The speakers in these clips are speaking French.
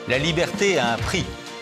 La liberté a un prix.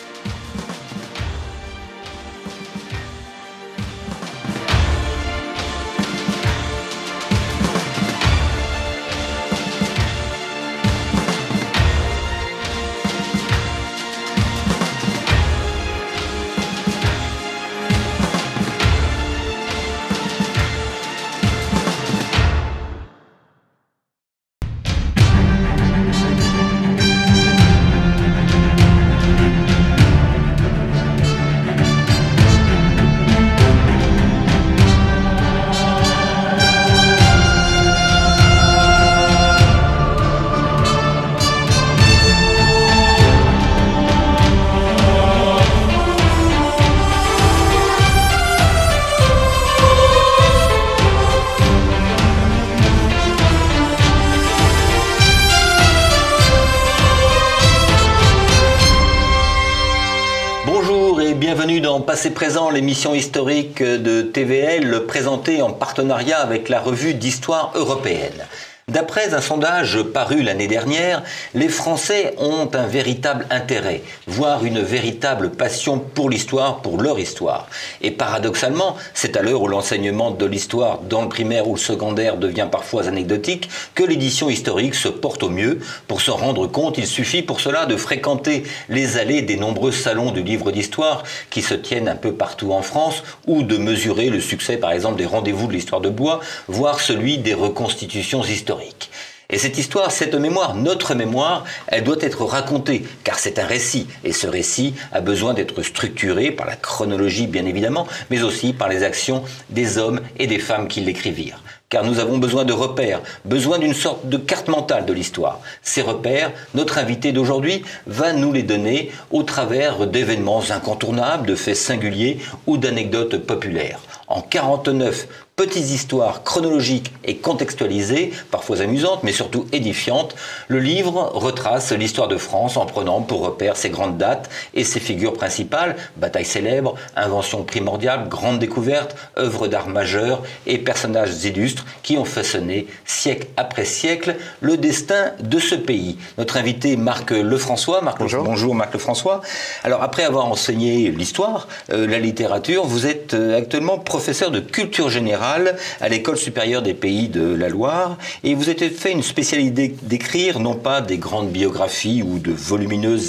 Bienvenue dans Passé Présent, l'émission historique de TVL, présentée en partenariat avec la revue d'histoire européenne. D'après un sondage paru l'année dernière, les Français ont un véritable intérêt, voire une véritable passion pour l'histoire, pour leur histoire. Et paradoxalement, c'est à l'heure où l'enseignement de l'histoire dans le primaire ou le secondaire devient parfois anecdotique que l'édition historique se porte au mieux. Pour s'en rendre compte, il suffit pour cela de fréquenter les allées des nombreux salons du livre d'histoire qui se tiennent un peu partout en France, ou de mesurer le succès par exemple des rendez-vous de l'histoire de Blois, voire celui des reconstitutions historiques. Et cette histoire, cette mémoire, notre mémoire, elle doit être racontée, car c'est un récit. Et ce récit a besoin d'être structuré par la chronologie, bien évidemment, mais aussi par les actions des hommes et des femmes qui l'écrivirent. Car nous avons besoin de repères, besoin d'une sorte de carte mentale de l'histoire. Ces repères, notre invité d'aujourd'hui va nous les donner au travers d'événements incontournables, de faits singuliers ou d'anecdotes populaires. En 49 petites histoires chronologiques et contextualisées, parfois amusantes mais surtout édifiantes, le livre retrace l'histoire de France en prenant pour repère ses grandes dates et ses figures principales, batailles célèbres, inventions primordiales, grandes découvertes, œuvres d'art majeures et personnages illustres qui ont façonné siècle après siècle le destin de ce pays. Notre invité Marc Lefrançois. Bonjour Marc Lefrançois. Alors après avoir enseigné l'histoire, la littérature, vous êtes actuellement professeur de culture générale à l'École supérieure des pays de la Loire, et vous avez fait une spécialité d'écrire non pas des grandes biographies ou de volumineuses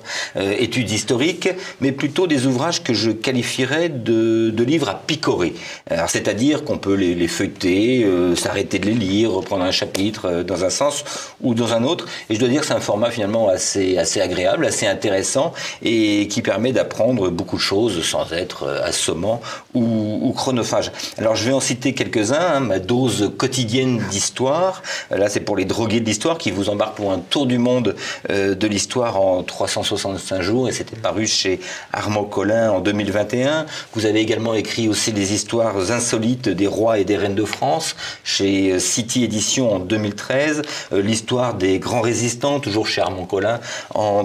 études historiques, mais plutôt des ouvrages que je qualifierais de livres à picorer. C'est-à-dire qu'on peut les feuilleter, s'arrêter de les lire, reprendre un chapitre dans un sens ou dans un autre, et je dois dire que c'est un format finalement assez agréable, assez intéressant, et qui permet d'apprendre beaucoup de choses sans être assommant ou chronophage. Alors je vais en citer quelques-uns, ma dose quotidienne d'histoire. Là, c'est pour les drogués de l'histoire qui vous embarquent pour un tour du monde de l'histoire en 365 jours, et c'était paru chez Armand Collin en 2021. Vous avez également écrit aussi des histoires insolites des rois et des reines de France chez City Éditions en 2013, l'histoire des grands résistants, toujours chez Armand Collin en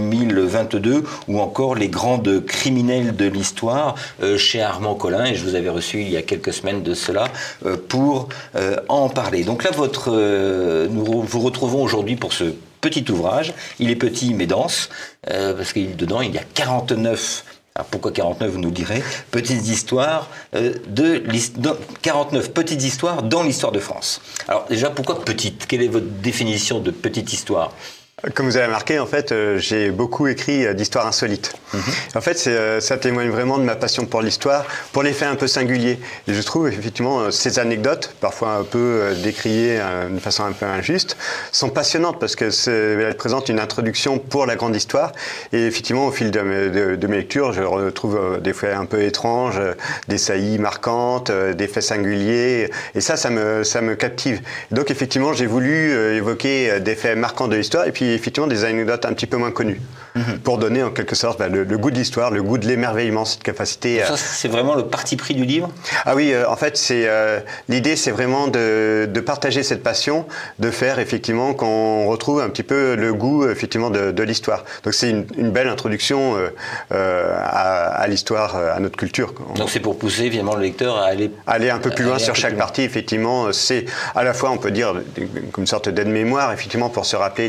2022, ou encore les grandes criminelles de l'histoire chez Armand Collin, et je vous avais reçu il y a quelques semaines de cela pour en parler. Donc là, nous vous retrouvons aujourd'hui pour ce petit ouvrage. Il est petit mais dense, parce que dedans il y a 49. Alors pourquoi 49, vous nous direz, petites histoires 49 petites histoires dans l'histoire de France. Alors déjà, pourquoi petite? Quelle est votre définition de petite histoire? Comme vous avez remarqué, en fait, j'ai beaucoup écrit d'histoires insolites. En fait, ça témoigne vraiment de ma passion pour l'histoire, pour les faits un peu singuliers. Et je trouve effectivement ces anecdotes, parfois un peu décriées d'une façon un peu injuste, sont passionnantes parce qu'elles présentent une introduction pour la grande histoire. Et effectivement, au fil de mes lectures, je retrouve des faits un peu étranges, des saillies marquantes, des faits singuliers. Et ça me captive. Donc effectivement, j'ai voulu évoquer des faits marquants de l'histoire et puis effectivement des anecdotes un petit peu moins connues, pour donner en quelque sorte le goût de l'histoire, le goût de l'émerveillement, cette capacité. Ça, c'est vraiment le parti pris du livre? Ah oui, en fait, l'idée, c'est vraiment de partager cette passion, de faire effectivement qu'on retrouve un petit peu le goût effectivement de l'histoire. Donc c'est une belle introduction à l'histoire, à notre culture. Donc c'est pour pousser finalement le lecteur à aller un peu plus loin sur chaque partie. Effectivement, c'est à la fois, on peut dire, comme une sorte d'aide-mémoire, effectivement, pour se rappeler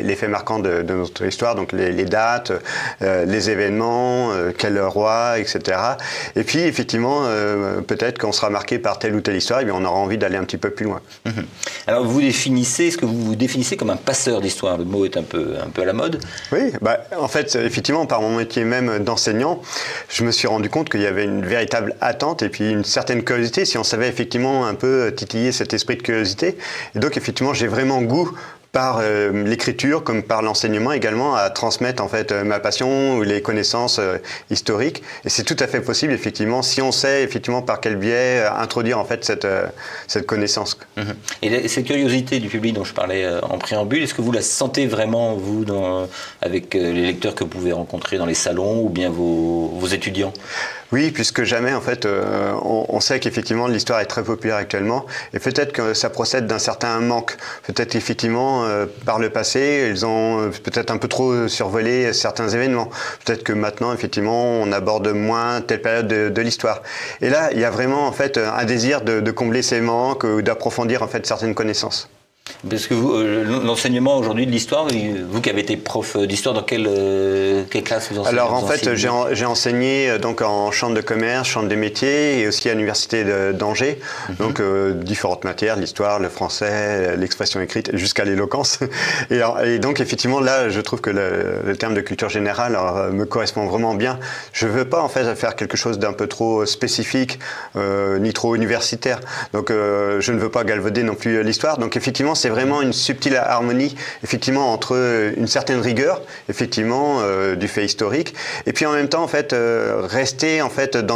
les faits marquants de notre histoire, donc les dates, les événements, quel roi, etc. Et puis effectivement, peut-être qu'on sera marqué par telle ou telle histoire, et bien on aura envie d'aller un petit peu plus loin. Alors est-ce que vous vous définissez comme un passeur d'histoire? Le mot est un peu à la mode. Oui, en fait, effectivement, par mon métier même d'enseignant, je me suis rendu compte qu'il y avait une véritable attente et puis une certaine curiosité, si on savait effectivement un peu titiller cet esprit de curiosité. Et donc, effectivement, j'ai vraiment goût par l'écriture comme par l'enseignement également à transmettre en fait ma passion ou les connaissances historiques, et c'est tout à fait possible effectivement si on sait effectivement par quel biais introduire en fait cette connaissance. Et cette curiosité du public dont je parlais en préambule, est-ce que vous la sentez vraiment vous avec les lecteurs que vous pouvez rencontrer dans les salons ou bien vos étudiants? Oui, plus que jamais, en fait, on sait qu'effectivement l'histoire est très populaire actuellement, et peut-être que ça procède d'un certain manque. Peut-être effectivement, par le passé, ils ont peut-être un peu trop survolé certains événements. Peut-être que maintenant, effectivement, on aborde moins telle période de l'histoire. Et là, il y a vraiment en fait un désir de combler ces manques ou d'approfondir en fait certaines connaissances. Parce que vous, l'enseignement aujourd'hui de l'histoire, vous qui avez été prof d'histoire, dans quelle classe vous enseignez? Alors en fait, j'ai enseigné donc en chambre de commerce, chambre des métiers et aussi à l'université d'Angers. Donc différentes matières, l'histoire, le français, l'expression écrite, jusqu'à l'éloquence. Et donc effectivement là, je trouve que le terme de culture générale me correspond vraiment bien. Je veux pas en fait faire quelque chose d'un peu trop spécifique ni trop universitaire. Donc je ne veux pas galvauder non plus l'histoire. Donc effectivement, c'est vraiment une subtile harmonie, effectivement, entre une certaine rigueur, effectivement, du fait historique, et puis en même temps, en fait, rester en fait dans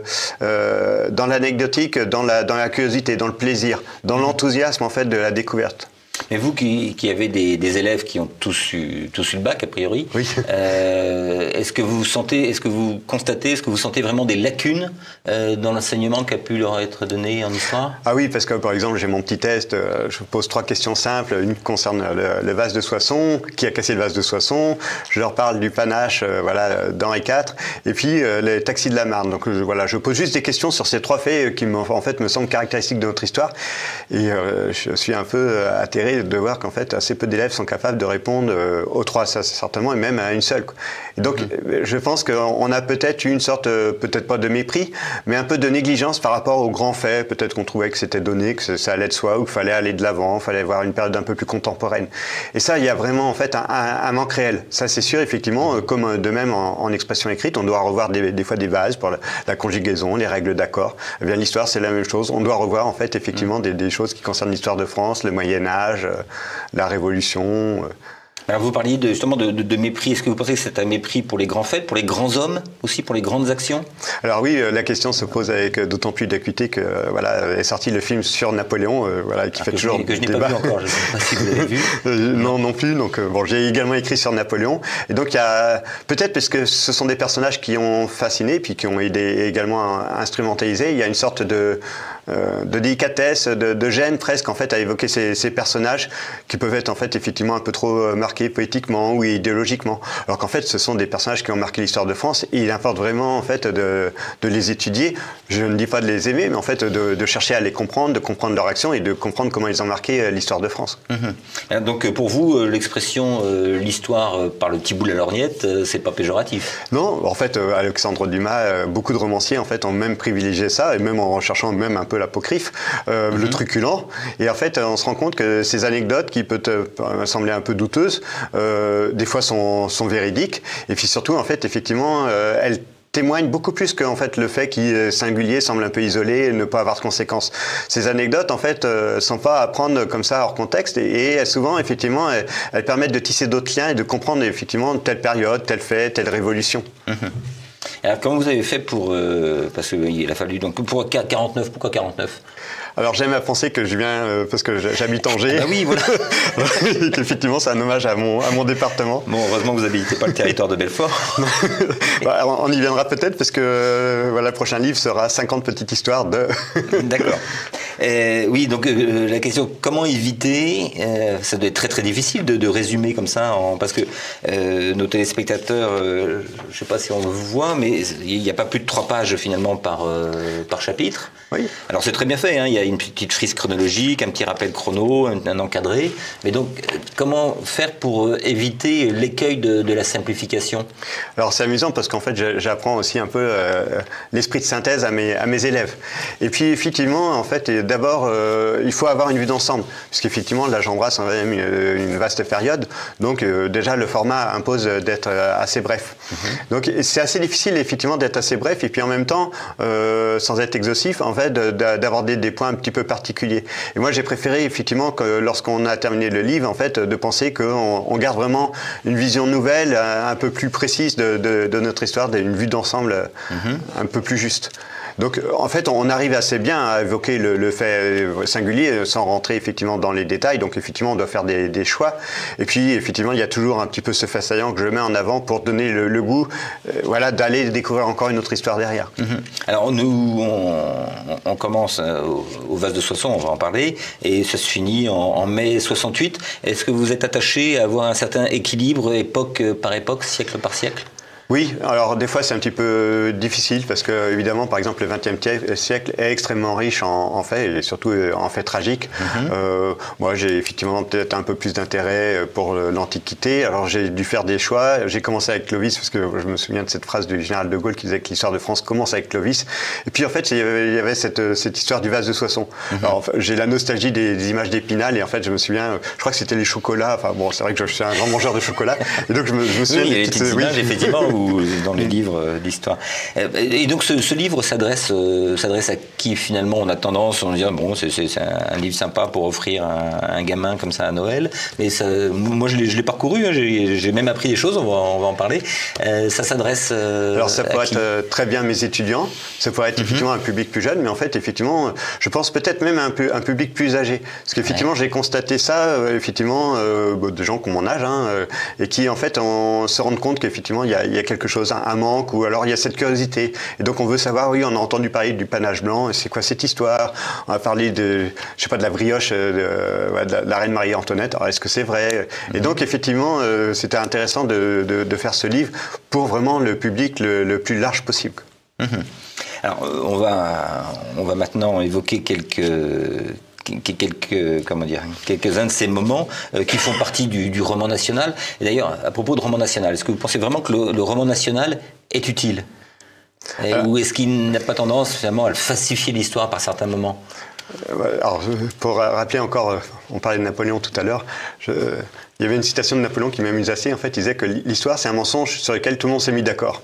l'anecdotique, dans la curiosité, dans le plaisir, dans l'enthousiasme en fait de la découverte. Mais vous qui avez des élèves qui ont tous eu le bac, a priori, oui. Est-ce que vous constatez, est-ce que vous sentez vraiment des lacunes dans l'enseignement qui a pu leur être donné en histoire? Ah oui, parce que par exemple, j'ai mon petit test, je pose 3 questions simples. Une concerne le vase de Soissons, qui a cassé le vase de Soissons. Je leur parle du panache d'Henri IV, et puis les taxis de la Marne. Donc je pose juste des questions sur ces 3 faits qui en fait me semblent caractéristiques de notre histoire. Et je suis un peu atterré de voir qu'en fait assez peu d'élèves sont capables de répondre aux 3, ça certainement, et même à une seule. Et donc je pense qu'on a peut-être une sorte, peut-être pas de mépris, mais un peu de négligence par rapport aux grands faits. Peut-être qu'on trouvait que c'était donné, que ça allait de soi, ou qu'il fallait aller de l'avant, il fallait voir une période un peu plus contemporaine. Et ça, il y a vraiment en fait un manque réel. Ça c'est sûr, effectivement, comme de même en expression écrite, on doit revoir des fois des bases pour la conjugaison, les règles d'accord. Eh bien l'histoire c'est la même chose. On doit revoir en fait effectivement des choses qui concernent l'histoire de France, le Moyen-Âge, la Révolution. Alors vous parliez justement de mépris. Est-ce que vous pensez que c'est un mépris pour les grands faits, pour les grands hommes, aussi pour les grandes actions? Alors oui, la question se pose avec d'autant plus d'acuité que est sorti le film sur Napoléon, qui fait toujours que je n'ai pas vu encore. Je ne sais pas si vous l'avez vu. Non plus. Donc j'ai également écrit sur Napoléon. Et donc il y a peut-être parce que ce sont des personnages qui ont fasciné, puis qui ont été également instrumentalisés. Il y a une sorte de délicatesse, de gêne presque en fait à évoquer ces personnages qui peuvent être en fait effectivement un peu trop marqués poétiquement ou idéologiquement, alors qu'en fait ce sont des personnages qui ont marqué l'histoire de France, et il importe vraiment en fait de les étudier. Je ne dis pas de les aimer, mais en fait de chercher à les comprendre, de comprendre leur action et de comprendre comment ils ont marqué l'histoire de France. Donc pour vous, l'expression l'histoire par le petit bout de la lorgnette, c'est pas péjoratif? Non, en fait Alexandre Dumas, beaucoup de romanciers en fait ont même privilégié ça, et même en recherchant même un peu l'apocryphe, le truculent, et en fait on se rend compte que ces anecdotes qui peuvent sembler un peu douteuses, des fois sont véridiques, et puis surtout en fait effectivement elles témoignent beaucoup plus que en fait le fait qui est singulier, semble un peu isolé et ne pas avoir de conséquences. Ces anecdotes en fait sont pas à prendre comme ça hors contexte, et souvent effectivement elles permettent de tisser d'autres liens et de comprendre effectivement telle période, tel fait, telle révolution. Alors comment vous avez fait pour parce qu'il a fallu donc pour 49, pourquoi 49? Alors j'aime à penser que je viens parce que j'habite Angers. Ah oui, voilà. Et qu'effectivement c'est un hommage à mon département. Bon, heureusement que vous n'habitez pas le territoire de Belfort. On y viendra peut-être parce que le prochain livre sera 50 petites histoires de... D'accord. Oui, donc la question, comment éviter, ça doit être très très difficile de résumer comme ça, parce que nos téléspectateurs, je ne sais pas si on le voit, mais il n'y a pas plus de 3 pages finalement par chapitre. Oui. Alors c'est très bien fait, hein, il y a une petite frise chronologique, un petit rappel chrono, un encadré, mais donc comment faire pour éviter l'écueil de la simplification? Alors c'est amusant parce qu'en fait j'apprends aussi un peu l'esprit de synthèse à mes élèves. Et puis effectivement, en fait, d'abord il faut avoir une vue d'ensemble, puisqu'effectivement là j'embrasse même une vaste période, donc déjà le format impose d'être assez bref. Donc c'est assez difficile effectivement d'être assez bref et puis en même temps, sans être exhaustif, en fait, d'aborder des points un petit peu particuliers. Et moi j'ai préféré effectivement que lorsqu'on a terminé le livre, en fait, de penser qu'on garde vraiment une vision nouvelle, un peu plus précise de notre histoire, une vue d'ensemble un peu plus juste. Donc, en fait, on arrive assez bien à évoquer le fait singulier sans rentrer effectivement dans les détails. Donc, effectivement, on doit faire des choix. Et puis, effectivement, il y a toujours un petit peu ce fait saillant que je mets en avant pour donner le goût, voilà, d'aller découvrir encore une autre histoire derrière. Alors, nous, on commence au Vase de Soissons, on va en parler, et ça se finit en mai 68. Est-ce que vous êtes attaché à avoir un certain équilibre, époque par époque, siècle par siècle? Oui, alors des fois c'est un petit peu difficile parce que évidemment par exemple le XXe siècle est extrêmement riche en faits et surtout en faits tragiques. Moi j'ai effectivement peut-être un peu plus d'intérêt pour l'Antiquité, alors j'ai dû faire des choix. J'ai commencé avec Clovis parce que je me souviens de cette phrase du général de Gaulle qui disait que l'histoire de France commence avec Clovis. Et puis en fait il y avait cette histoire du vase de Soissons. Alors j'ai la nostalgie des images d'Épinal et en fait je me souviens, je crois que c'était les chocolats, enfin bon c'est vrai que je suis un grand mangeur de chocolat et donc je me souviens des petites images effectivement dans les livres d'histoire. Et donc ce livre s'adresse à qui finalement? On a tendance à dire bon c'est un livre sympa pour offrir à un gamin comme ça à Noël, mais ça, moi je l'ai parcouru, hein, j'ai même appris des choses, on va en parler. Ça s'adresse alors ça pourrait être très bien mes étudiants, ça pourrait être effectivement un public plus jeune, mais en fait effectivement je pense peut-être même un public plus âgé, parce qu'effectivement j'ai constaté ça effectivement de gens qui ont mon âge et qui en fait on se rendent compte qu'effectivement il y a quelque chose, un manque, ou alors il y a cette curiosité. Et donc on veut savoir, oui, on a entendu parler du panache blanc, et c'est quoi cette histoire? On a parlé de la brioche de la reine Marie-Antoinette, alors est-ce que c'est vrai? Et donc effectivement, c'était intéressant de faire ce livre pour vraiment le public le plus large possible. Alors on va maintenant évoquer quelques-uns de ces moments qui font partie du roman national. Et d'ailleurs, à propos de roman national, est-ce que vous pensez vraiment que le roman national est utile? Ou est-ce qu'il n'a pas tendance finalement à falsifier l'histoire par certains moments? Alors, pour rappeler encore, on parlait de Napoléon tout à l'heure, il y avait une citation de Napoléon qui m'amuse assez. En fait, il disait que l'histoire, c'est un mensonge sur lequel tout le monde s'est mis d'accord.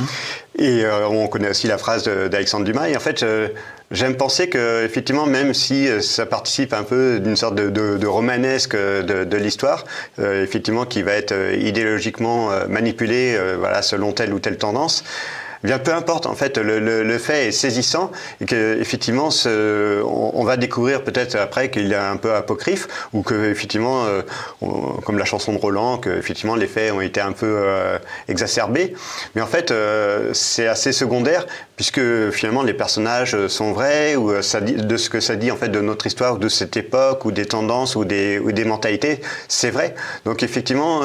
Et on connaît aussi la phrase d'Alexandre Dumas. Et en fait, j'aime penser que, effectivement, même si ça participe un peu d'une sorte de romanesque de l'histoire, effectivement, qui va être idéologiquement manipulé, voilà, selon telle ou telle tendance. Eh bien, peu importe, en fait, le fait est saisissant et qu'effectivement, on va découvrir peut-être après qu'il est un peu apocryphe ou que, effectivement, comme la chanson de Roland, que, effectivement, les faits ont été un peu exacerbés. Mais en fait, c'est assez secondaire puisque, finalement, les personnages sont vrais ou de ce que ça dit, en fait, de notre histoire, de cette époque ou des tendances ou des mentalités, c'est vrai. Donc, effectivement,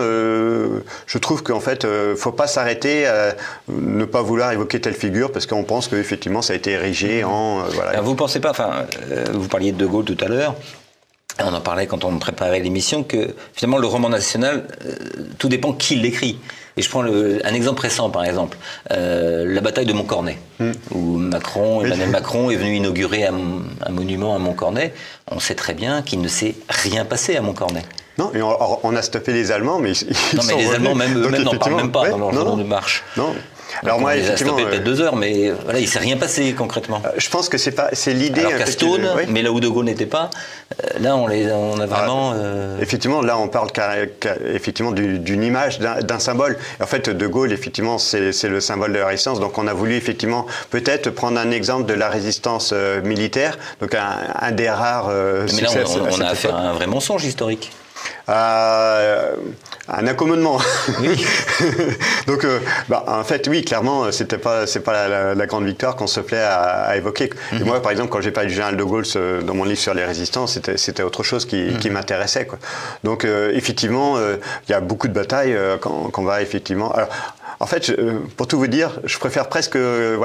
je trouve qu'en fait, faut pas s'arrêter à ne pas vouloir évoquer telle figure parce qu'on pense qu'effectivement ça a été érigé en... voilà. Alors vous pensez pas, enfin, vous parliez de Gaulle tout à l'heure, on en parlait quand on préparait l'émission, que finalement le roman national, tout dépend qui l'écrit. Et je prends un exemple récent, par exemple, la bataille de Montcornet, où Emmanuel Macron est venu inaugurer un monument à Montcornet. On sait très bien qu'il ne s'est rien passé à Montcornet. Non, et on a stoppé les Allemands, mais les Allemands eux-mêmes n'en parlent même pas dans leur journal de marche. Non. Alors moi, on les a stoppés peut-être 2 heures, mais voilà, il ne s'est rien passé concrètement. Je pense que c'est l'idée. Alors qu'à Stone, mais là où De Gaulle n'était pas, là on a vraiment. Effectivement, là on parle effectivement d'une image, d'un symbole. En fait, De Gaulle, effectivement, c'est le symbole de la résistance. Donc on a voulu effectivement peut-être prendre un exemple de la résistance militaire, donc un des rares. Mais là, on a affaire à un vrai mensonge historique. Un accommodement. Oui. Donc, en fait, oui, clairement, c'est pas la grande victoire qu'on se plaît à évoquer. Et moi, par exemple, quand j'ai parlé du général de Gaulle dans mon livre sur les résistants, c'était autre chose qui m'intéressait, quoi. Donc, effectivement, il y a beaucoup de batailles qu'on va effectivement. Alors, en fait, pour tout vous dire, je préfère presque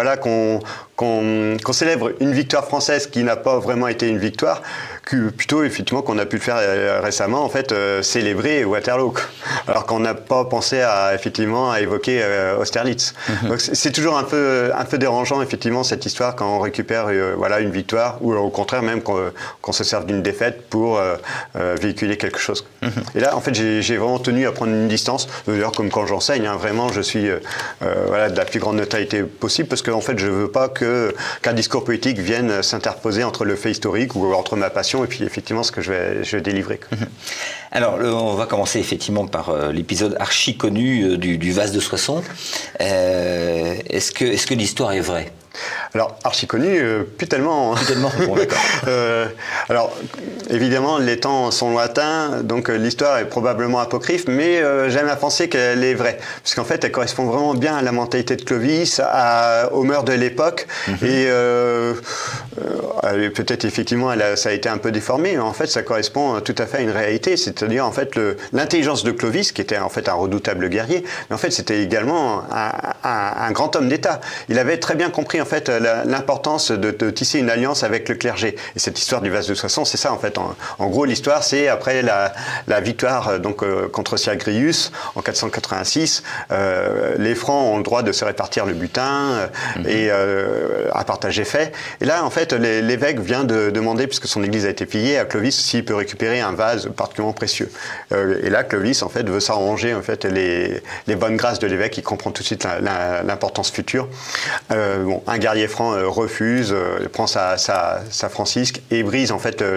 qu'on célèbre une victoire française qui n'a pas vraiment été une victoire, que plutôt effectivement qu'on a pu le faire récemment, en fait, célébrer Waterloo, quoi. Alors qu'on n'a pas pensé à évoquer Austerlitz. Donc c'est toujours un peu dérangeant effectivement cette histoire quand on récupère une victoire, ou au contraire même qu'on se serve d'une défaite pour véhiculer quelque chose. Et là, en fait, j'ai vraiment tenu à prendre une distance. D'ailleurs, comme quand j'enseigne, hein, vraiment, je suis de la plus grande neutralité possible, parce qu'en fait, je veux pas qu'un discours politique vienne s'interposer entre le fait historique ou entre ma passion et puis effectivement ce que je vais délivrer. Alors, on va commencer effectivement par l'épisode archi connu du vase de Soissons. Est-ce que l'histoire est vraie ? Alors, archi connu, plus tellement. Plus tellement, bon, d'accord. Alors, évidemment, les temps sont lointains, donc l'histoire est probablement apocryphe, mais j'aime à penser qu'elle est vraie, puisqu'en fait, elle correspond vraiment bien à la mentalité de Clovis, aux mœurs de l'époque, et peut-être effectivement, ça a été un peu déformé, mais en fait, ça correspond tout à fait à une réalité, c'est-à-dire en fait l'intelligence de Clovis, qui était en fait un redoutable guerrier, mais en fait, c'était également un grand homme d'État. Il avait très bien compris en fait l'importance de tisser une alliance avec le clergé. Et cette histoire du vase de Soissons, c'est ça en fait. En gros, l'histoire, c'est après la victoire contre Syagrius en 486, les Francs ont le droit de se répartir le butin et à partager fait. Et là, en fait, l'évêque vient de demander, puisque son église a été pillée, à Clovis s'il peut récupérer un vase particulièrement précieux. Et là, Clovis en fait veut s'arranger en fait les bonnes grâces de l'évêque. Il comprend tout de suite l'importance future. Un guerrier franc refuse, prend sa francisque et brise en fait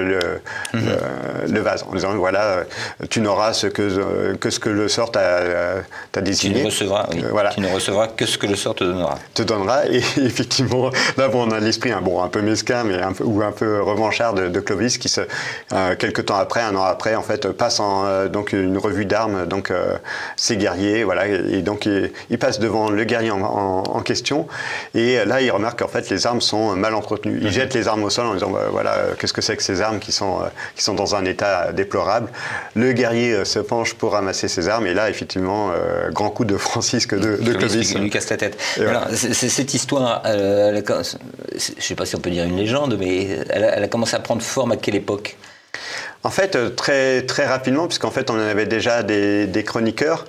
le vase en disant voilà, tu n'auras que ce que le sort t'a désigné. Tu ne recevras, oui. Tu ne recevras que ce que le sort te donnera. Et effectivement, là on a l'esprit un peu mesquin, mais un peu revanchard de Clovis qui quelque temps après, un an après, en fait, passe donc une revue d'armes, donc ses guerriers, voilà, et donc il passe devant le guerrier en question, et là il remarque qu'en fait les armes sont mal entretenues. Il jette les armes au sol en disant voilà, qu'est-ce que c'est que ces armes qui sont dans un état déplorable. Le guerrier se penche pour ramasser ses armes, et là effectivement grand coup de francisque de Clovis. Il lui casse la tête. Alors, cette histoire, je ne sais pas si on peut dire une légende, mais elle a commencé à prendre forme à quelle époque ? En fait, très, très rapidement, puisqu'en fait, on en avait déjà des chroniqueurs.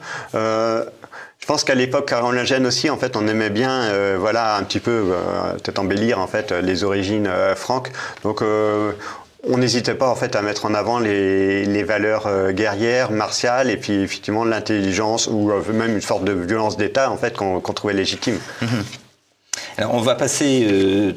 Je pense qu'à l'époque carolingienne aussi, en fait, on aimait bien, un petit peu, peut-être embellir, en fait, les origines franques. Donc, on n'hésitait pas, en fait, à mettre en avant les valeurs guerrières, martiales, et puis, effectivement, l'intelligence, ou même une sorte de violence d'État, en fait, qu'on trouvait légitime. Alors, on va passer...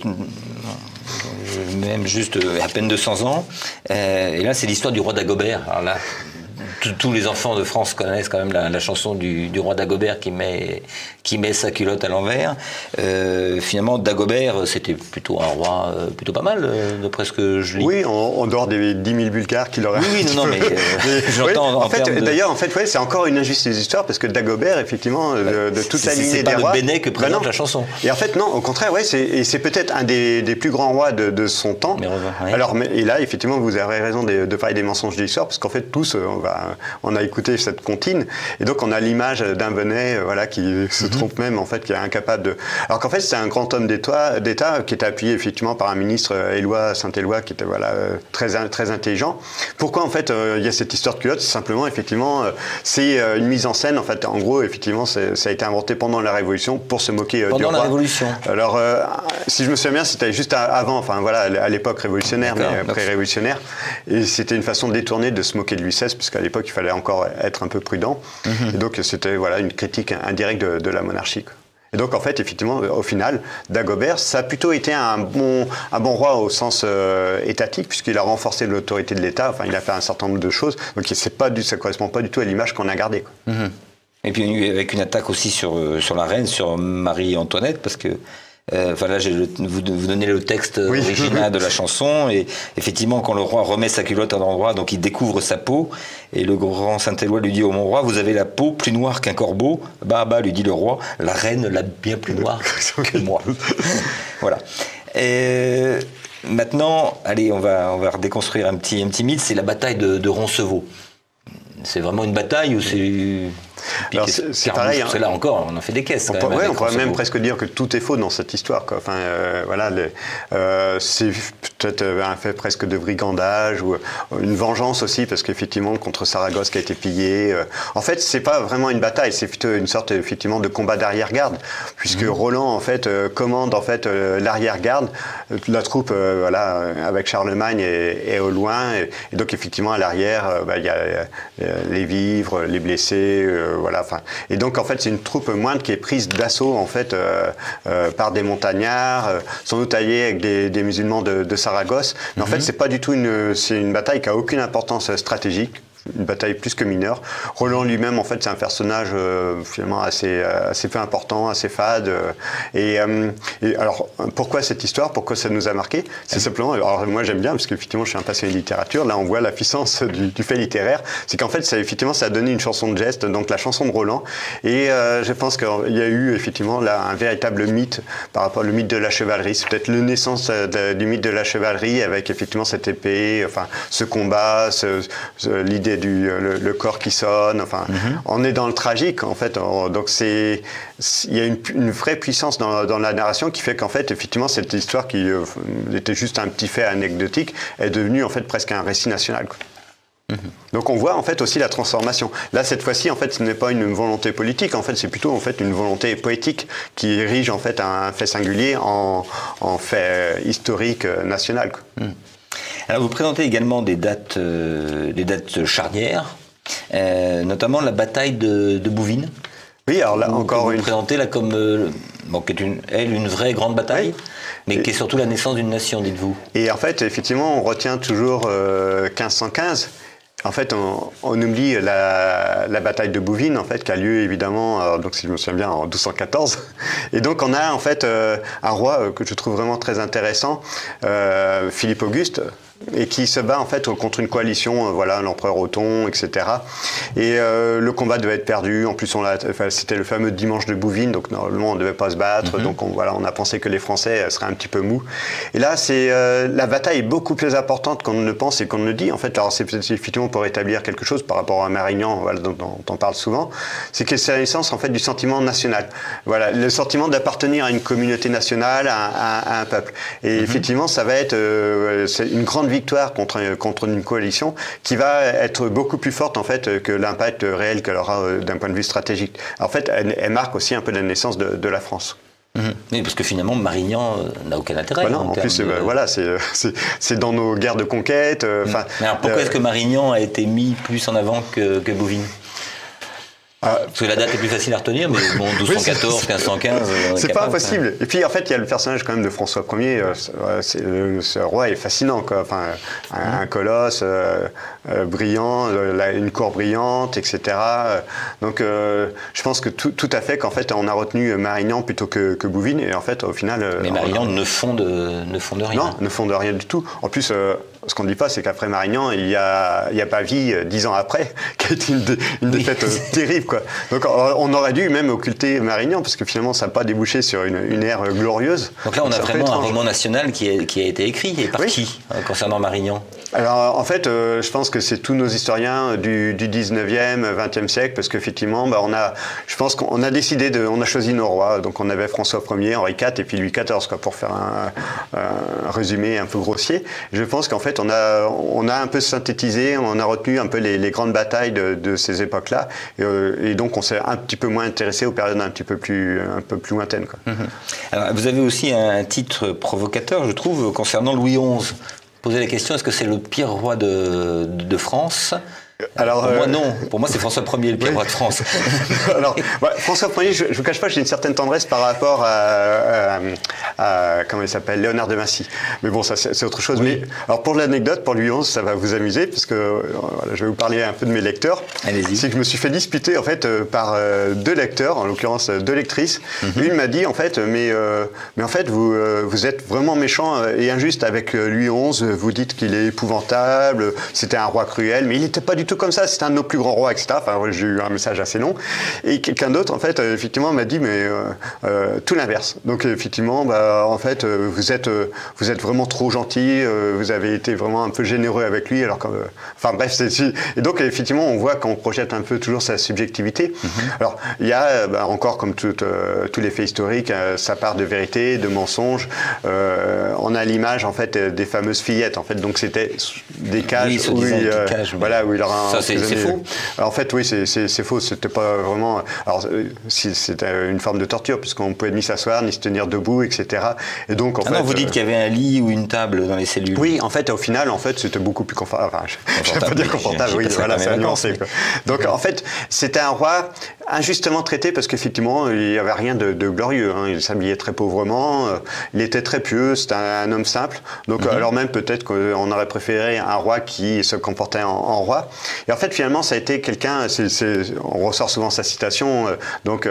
même juste à peine 200 ans. Et là, c'est l'histoire du roi Dagobert. Alors là, tous les enfants de France connaissent quand même la chanson du roi Dagobert qui met sa culotte à l'envers. Finalement, Dagobert, c'était plutôt un roi plutôt pas mal, d'après ce que je lis. Oui, en dehors des 10 000 Bulgares qu'il aurait. Oui, non, mais j'entends en fait. D'ailleurs, en fait, c'est encore une injustice d'histoire, parce que Dagobert, effectivement, de toute la lignée des rois. C'est pas le Bénet que présente la chanson. Et en fait, non, au contraire, c'est peut-être un des plus grands rois de son temps. Ouais. Alors, et là, effectivement, vous avez raison de parler des mensonges de l'histoire, parce qu'en fait, tous, on a écouté cette comptine, et donc on a l'image d'un Bénet, qui se trompe même, en fait, qui est incapable de... Alors qu'en fait, c'est un grand homme d'État qui était appuyé, effectivement, par un ministre Saint-Éloi, qui était, très intelligent. Pourquoi, en fait, il y a cette histoire de culotte? C'est simplement, effectivement, c'est une mise en scène, en fait. En gros, effectivement, ça a été inventé pendant la Révolution pour se moquer du roi. Pendant la Révolution. Alors, si je me souviens bien, c'était juste avant, à l'époque révolutionnaire, mais pré-révolutionnaire. Et c'était une façon détournée de se moquer de Louis XVI, puisqu'à l'époque, il fallait encore être un peu prudent. Et donc, c'était, une critique indirecte de la monarchie. Et donc, en fait, effectivement, au final, Dagobert, ça a plutôt été un bon roi au sens étatique, puisqu'il a renforcé l'autorité de l'État. Enfin, il a fait un certain nombre de choses. Donc, ça ne correspond pas du tout à l'image qu'on a gardée. Et puis, avec une attaque aussi sur la reine, sur Marie-Antoinette, parce que Enfin là, vous donnez le texte original de la chanson, et effectivement, quand le roi remet sa culotte à l'endroit, donc il découvre sa peau, et le grand Saint-Éloi lui dit au mon roi, vous avez la peau plus noire qu'un corbeau. Bah, lui dit le roi, la reine l'a bien plus noire que moi. Voilà. Et maintenant, allez, on va redéconstruire un petit mythe, c'est la bataille de Roncevaux. C'est vraiment une bataille ou c'est... Alors c'est pareil. Parce que là encore, on en fait des caisses. On pourrait même presque dire que tout est faux dans cette histoire, quoi. Enfin, voilà, c'est peut-être un fait presque de brigandage ou une vengeance aussi, parce qu'effectivement contre Saragosse qui a été pillé. En fait, c'est pas vraiment une bataille, c'est plutôt une sorte effectivement de combat d'arrière-garde, puisque Roland en fait commande en fait l'arrière-garde, la troupe voilà avec Charlemagne est au loin, et donc effectivement à l'arrière, il y a les vivres, les blessés. Voilà, enfin, et donc en fait c'est une troupe moindre qui est prise d'assaut en fait par des montagnards, sans doute alliés avec des musulmans de Saragosse. Mais en fait c'est pas du tout c'est une bataille qui a aucune importance stratégique. Une bataille plus que mineure. Roland lui-même, en fait, c'est un personnage finalement assez peu important, assez fade. Et alors, pourquoi cette histoire? Pourquoi ça nous a marqué? C'est simplement, alors moi j'aime bien, parce qu'effectivement je suis un passionné de littérature, là on voit la puissance du fait littéraire, c'est qu'en fait effectivement ça a donné une chanson de geste, donc la chanson de Roland, et je pense qu'il y a eu effectivement là un véritable mythe par rapport au mythe de la chevalerie. C'est peut-être la naissance du mythe de la chevalerie, avec effectivement cette épée, enfin ce combat, l'idée le corps qui sonne, enfin, on est dans le tragique en fait. Donc il y a une vraie puissance dans la narration qui fait qu'en fait, effectivement, cette histoire qui était juste un petit fait anecdotique est devenue en fait presque un récit national, quoi. Donc on voit en fait aussi la transformation. Là cette fois-ci en fait ce n'est pas une volonté politique, en fait c'est plutôt en fait une volonté poétique qui érige en fait un fait singulier en fait historique national, quoi. Alors vous présentez également des dates charnières, notamment la bataille de Bouvines. Oui, alors là encore vous présentez là comme qui est une vraie grande bataille, oui. Mais qui est surtout la naissance d'une nation, dites-vous. Et en fait, effectivement, on retient toujours 1515. En fait, on oublie la bataille de Bouvines, en fait, qui a lieu évidemment, donc si je me souviens bien, en 1214. Et donc, on a en fait un roi que je trouve vraiment très intéressant, Philippe Auguste, et qui se bat en fait contre une coalition, voilà, l'empereur Othon, etc. Et le combat devait être perdu. En plus, c'était le fameux dimanche de Bouvines, donc normalement on ne devait pas se battre. Donc on a pensé que les Français seraient un petit peu mous. Et là, la bataille est beaucoup plus importante qu'on ne le pense et qu'on ne le dit. En fait, alors c'est peut-être effectivement pour établir quelque chose par rapport à Marignan, voilà, dont on parle souvent, c'est que c'est la naissance en fait du sentiment national. Voilà, le sentiment d'appartenir à une communauté nationale, à un peuple. Et effectivement, ça va être c'est une grande victoire contre une coalition qui va être beaucoup plus forte en fait que l'impact réel qu'elle aura d'un point de vue stratégique. En fait, elle marque aussi un peu la naissance de la France. Oui, parce que finalement, Marignan n'a aucun intérêt. Non, en plus, voilà, c'est dans nos guerres de conquête. Mais alors pourquoi est-ce que Marignan a été mis plus en avant que Bouvines? Parce que la date est plus facile à retenir, mais bon, 1214, 1515... C'est pas impossible. Et puis, en fait, il y a le personnage quand même de François Ier. Ce roi est fascinant, quoi. Enfin, un colosse brillant, une cour brillante, etc. Donc, je pense que tout à fait qu'en fait, on a retenu Marignan plutôt que Bouvines. Et en fait, au final... Mais Marignan ne fonde rien. Non, ne fonde rien du tout. En plus... ce qu'on ne dit pas, c'est qu'après Marignan, il y a Pavie, 10 ans après, qui a été une défaite terrible, quoi. Donc on aurait dû même occulter Marignan, parce que finalement, ça n'a pas débouché sur une ère glorieuse. Donc là, on a vraiment un roman national qui a été écrit, et par qui, concernant Marignan? Alors, en fait, je pense que c'est tous nos historiens du 19e, 20e siècle, parce qu'effectivement, je pense qu'on a décidé on a choisi nos rois. Donc, on avait François Ier, Henri IV et puis Louis XIV, quoi, pour faire un résumé un peu grossier. Je pense qu'en fait, on a un peu synthétisé, on a retenu un peu les grandes batailles de ces époques-là, et donc on s'est un petit peu moins intéressé aux périodes un peu plus lointaines, quoi. Alors, vous avez aussi un titre provocateur, je trouve, concernant Louis XI. Poser la question, est-ce que c'est le pire roi de France? Alors, pour moi, non. Pour moi, c'est François Ier, le pire roi de France. Alors, François Ier, je ne vous cache pas, j'ai une certaine tendresse par rapport à comment il s'appelle, Léonard de Vinci. Mais bon, ça, c'est autre chose. Oui. Mais, alors, pour l'anecdote, pour Louis XI, ça va vous amuser, parce que voilà, je vais vous parler un peu de mes lecteurs. Allez-y. C'est que je me suis fait disputer, en fait, par deux lecteurs, en l'occurrence deux lectrices. Une m'a dit, en fait, mais en fait, vous êtes vraiment méchant et injuste avec Louis XI. Vous dites qu'il est épouvantable, c'était un roi cruel, mais il n'était pas du tout comme ça. C'était un de nos plus grands rois, etc. Enfin, j'ai eu un message assez long. Et quelqu'un d'autre, en fait, effectivement, m'a dit, mais tout l'inverse. Donc, effectivement, en fait, vous êtes vraiment trop gentil. Vous avez été vraiment un peu généreux avec lui. Alors, enfin, bref, et donc, effectivement, on voit qu'on projette un peu toujours sa subjectivité. Alors, il y a encore, comme tous les faits historiques, sa part de vérité, de mensonge. On a l'image, en fait, des fameuses fillettes. En fait, donc, c'était des cages où il aura ça, c'est faux. En fait, oui, c'est faux. C'était pas vraiment. Alors, c'était une forme de torture, puisqu'on pouvait ni s'asseoir, ni se tenir debout, etc. Et donc, en fait, non, vous dites qu'il y avait un lit ou une table dans les cellules. Oui, en fait, au final, c'était beaucoup plus confortable. Enfin, je ne vais pas dire confortable. Oui, voilà, c'est nuancé. Donc, en fait, c'était un roi injustement traité parce qu'effectivement, il n'y avait rien de glorieux. Hein. Il s'habillait très pauvrement. Il était très pieux. C'était un homme simple. Donc, alors même peut-être qu'on aurait préféré un roi qui se comportait en roi. Et en fait, finalement, ça a été quelqu'un. On ressort souvent sa citation. Donc,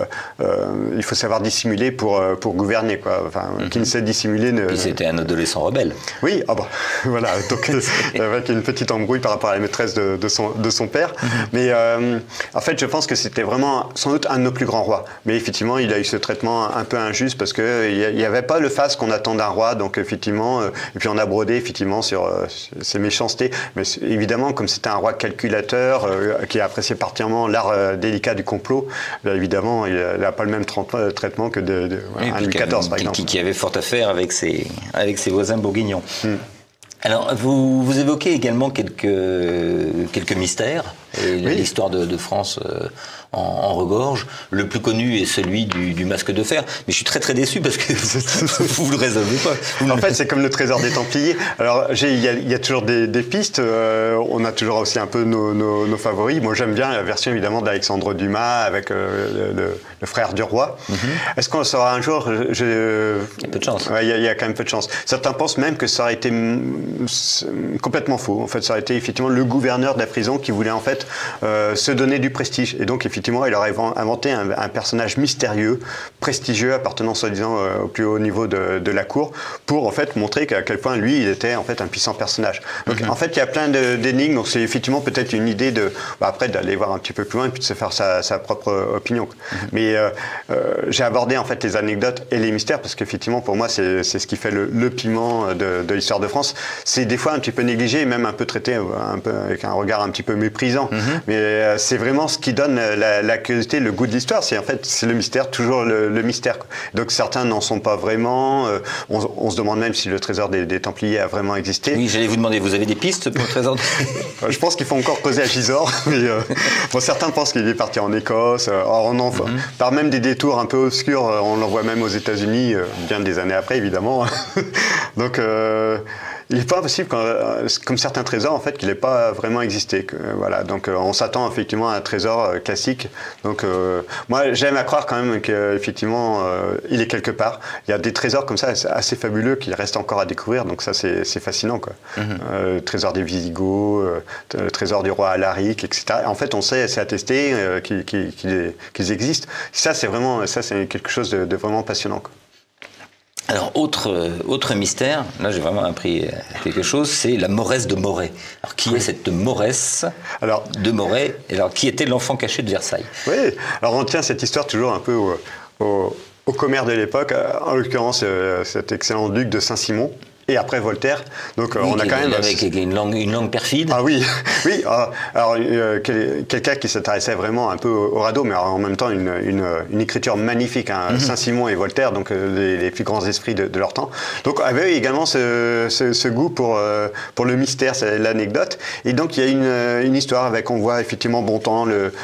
il faut savoir dissimuler pour gouverner, quoi. Enfin, qui ne sait dissimuler. Puis c'était un adolescent rebelle. Oui, voilà. Donc, avec une petite embrouille par rapport à la maîtresse de son père. Mais en fait, je pense que c'était vraiment sans doute un de nos plus grands rois. Mais effectivement, il a eu ce traitement un peu injuste parce qu'il n'y avait pas le face qu'on attend d'un roi. Donc, effectivement, et puis on a brodé effectivement sur ses méchancetés. Mais évidemment, comme c'était un roi calculateur qui appréciait particulièrement l'art délicat du complot, là, évidemment, il n'a pas le même traitement que un Louis XIV, par exemple. Qui avait fort à faire avec ses voisins bourguignons. Alors, vous évoquez également quelques mystères, et l'histoire de France en regorge. Le plus connu est celui du masque de fer, mais je suis très très déçu parce que vous le résolvez pas. En fait, c'est comme le trésor des Templiers. Alors, il y a toujours des pistes. On a toujours aussi un peu nos favoris. Moi, j'aime bien la version évidemment d'Alexandre Dumas avec le frère du roi. Est-ce qu'on le saura un jour? Il y a peu de chance. Ouais, il y a quand même peu de chance. Certains pensent même que ça aurait été complètement faux. En fait, ça aurait été effectivement le gouverneur de la prison qui voulait en fait se donner du prestige. Et donc, effectivement, il aurait inventé un personnage mystérieux, prestigieux, appartenant soi-disant au plus haut niveau de la cour, pour en fait montrer à quel point lui, il était en fait un puissant personnage. Donc, en fait, il y a plein d'énigmes. Donc, c'est effectivement peut-être une idée après d'aller voir un petit peu plus loin et puis de se faire sa propre opinion. Mais j'ai abordé en fait les anecdotes et les mystères parce qu'effectivement, pour moi, c'est ce qui fait le piment de l'histoire de France. C'est des fois un petit peu négligé et même un peu traité avec un regard un petit peu méprisant. Mais c'est vraiment ce qui donne la curiosité, le goût de l'histoire. C'est en fait, c'est le mystère, toujours le mystère, quoi. Donc certains n'en sont pas vraiment. On se demande même si le trésor des Templiers a vraiment existé. Oui, j'allais vous demander, vous avez des pistes pour le trésor? Je pense qu'il faut encore creuser à Gisors. Mais certains pensent qu'il est parti en Écosse. Or, par même des détours un peu obscurs, on l'envoie même aux États-Unis, bien des années après, évidemment. Donc, il n'est pas impossible, comme certains trésors, en fait, qu'il n'ait pas vraiment existé. Voilà. Donc, on s'attend effectivement à un trésor classique. Donc, moi, j'aime à croire quand même qu'effectivement, il est quelque part. Il y a des trésors comme ça assez fabuleux qu'il reste encore à découvrir. Donc, ça, c'est fascinant, quoi. Le trésor des Visigoths, le trésor du roi Alaric, etc. En fait, on sait, c'est attesté qu'ils existent. Ça, c'est quelque chose de vraiment passionnant, quoi. Alors, autre mystère, là j'ai vraiment appris quelque chose, c'est la Mauresse de Moret. Alors, qui est cette Mauresse de Moret? Alors, qui était l'enfant caché de Versailles? Oui, alors on tient cette histoire toujours un peu au commère de l'époque, en l'occurrence cet excellent duc de Saint-Simon. Et après Voltaire, donc on a quand même avec une langue perfide. Ah oui, oui. Alors quelqu'un qui s'intéressait vraiment un peu au radeau, mais en même temps une écriture magnifique. Hein. Saint-Simon et Voltaire, donc les plus grands esprits de leur temps. Donc avaient également ce goût pour le mystère, c'est l'anecdote. Et donc il y a une histoire avec, on voit effectivement Bontemps, le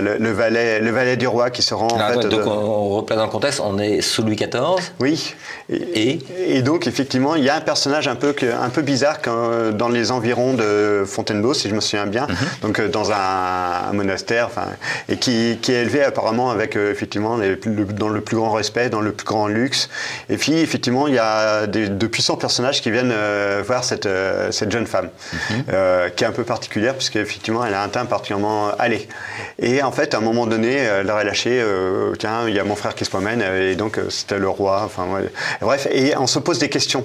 valet du roi qui se rend. Alors, donc on replace dans le contexte, on est sous Louis XIV. Oui. Et donc effectivement il y a un personnage un peu bizarre dans les environs de Fontainebleau, si je me souviens bien, donc dans un monastère, enfin, et qui est élevé apparemment avec effectivement dans le plus grand respect, dans le plus grand luxe. Et puis effectivement, il y a de puissants personnages qui viennent voir cette jeune femme, qui est un peu particulière puisque effectivement, elle a un teint particulièrement allé. Et en fait, à un moment donné, elle leur est lâchée, tiens, il y a mon frère qui se promène, et donc c'était le roi. Enfin, ouais. Bref, et on se pose des questions.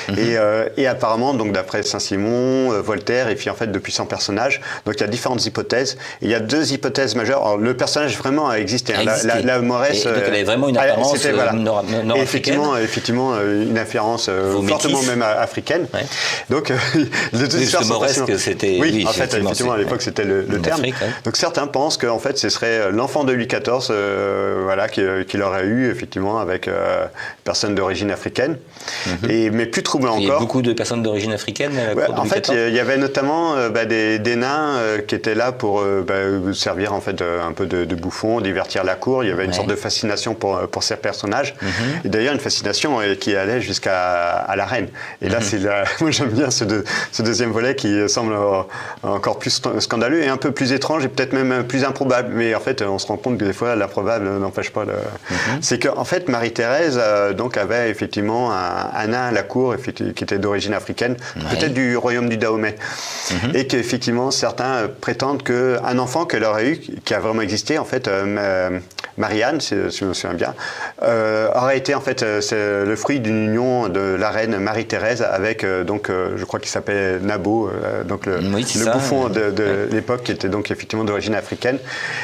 Et apparemment, donc d'après Saint-Simon, Voltaire, et puis en fait de puissants personnages, donc il y a différentes hypothèses. Et il y a deux hypothèses majeures. Alors, le personnage vraiment a existé. La Mauresse. Donc elle avait vraiment une apparence nord-africaine. Effectivement, une inférence fortement même africaine. Ouais. Donc, le mauresque, c'était. Oui, en fait, effectivement, à l'époque, c'était le terme. Afrique, ouais. Donc certains pensent qu'en fait, ce serait l'enfant de Louis XIV, voilà, qu'il aurait eu effectivement avec personnes d'origine africaine. Mais plus troublant encore. Il y a beaucoup de personnes d'origine africaine à la cour de en Louis fait, XIV. il y avait notamment des nains qui étaient là pour servir en fait un peu de bouffons, divertir la cour. Il y avait une sorte de fascination pour ces personnages. Et d'ailleurs, une fascination qui allait jusqu'à la reine. Et là, moi j'aime bien ce deuxième volet qui semble encore plus scandaleux et un peu plus étrange et peut-être même plus improbable. Mais en fait, on se rend compte que des fois, l'improbable n'empêche pas le... C'est qu'en fait, Marie-Thérèse donc avait effectivement un nain à la cour qui était d'origine africaine, peut-être du royaume du Dahomey. Et qu'effectivement, certains prétendent qu'un enfant qu'elle aurait eu, qui a vraiment existé, en fait, Marianne, si je me souviens bien, aurait été en fait le fruit d'une union de la reine Marie-Thérèse avec donc je crois qu'il s'appelait Nabo, donc le bouffon de l'époque qui était donc effectivement d'origine africaine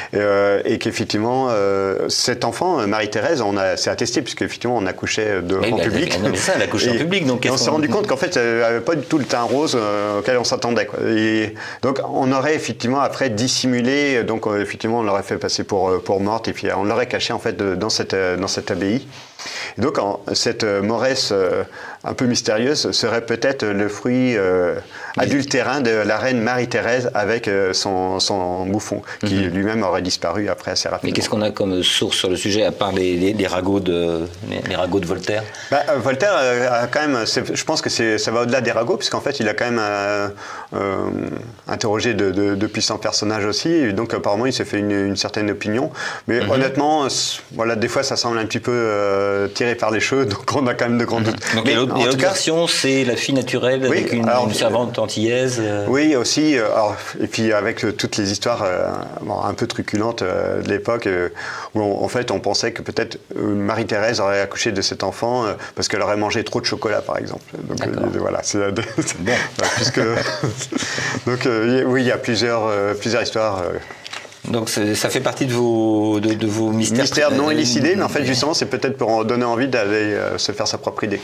et qu'effectivement cet enfant Marie-Thérèse, c'est attesté puisque effectivement on accouchait en public. Mais ça, elle accouchait en public, donc on s'est rendu compte qu'en fait elle n'avait pas du tout le teint rose auquel on s'attendait. Et donc on aurait effectivement après dissimulé, donc effectivement on l'aurait fait passer pour morte et puis on l'aurait caché en fait dans cette abbaye. Et donc cette Mauresse un peu mystérieuse serait peut-être le fruit adultérin de la reine Marie-Thérèse avec son bouffon, qui lui-même aurait disparu après assez rapidement. Mais qu'est-ce qu'on a comme source sur le sujet, à part les ragots de Voltaire? Voltaire a quand même, je pense que ça va au-delà des ragots, puisqu'en fait il a quand même interrogé de puissants personnages aussi, et donc apparemment il s'est fait une certaine opinion. Mais honnêtement, voilà, des fois ça semble un petit peu tiré par les cheveux, donc on a quand même de grands doutes. Donc, mais l'autre version, c'est la fille naturelle avec une servante antillaise. Oui, aussi. Et puis avec toutes les histoires un peu truculentes de l'époque, où en fait on pensait que peut-être Marie-Thérèse aurait accouché de cet enfant parce qu'elle aurait mangé trop de chocolat, par exemple. Donc voilà, c'est bon. Puisque donc oui, il y a plusieurs histoires. Donc ça fait partie de vos mystères. Mystères non élucidés, mais en fait justement c'est peut-être pour en donner envie d'aller se faire sa propre idée.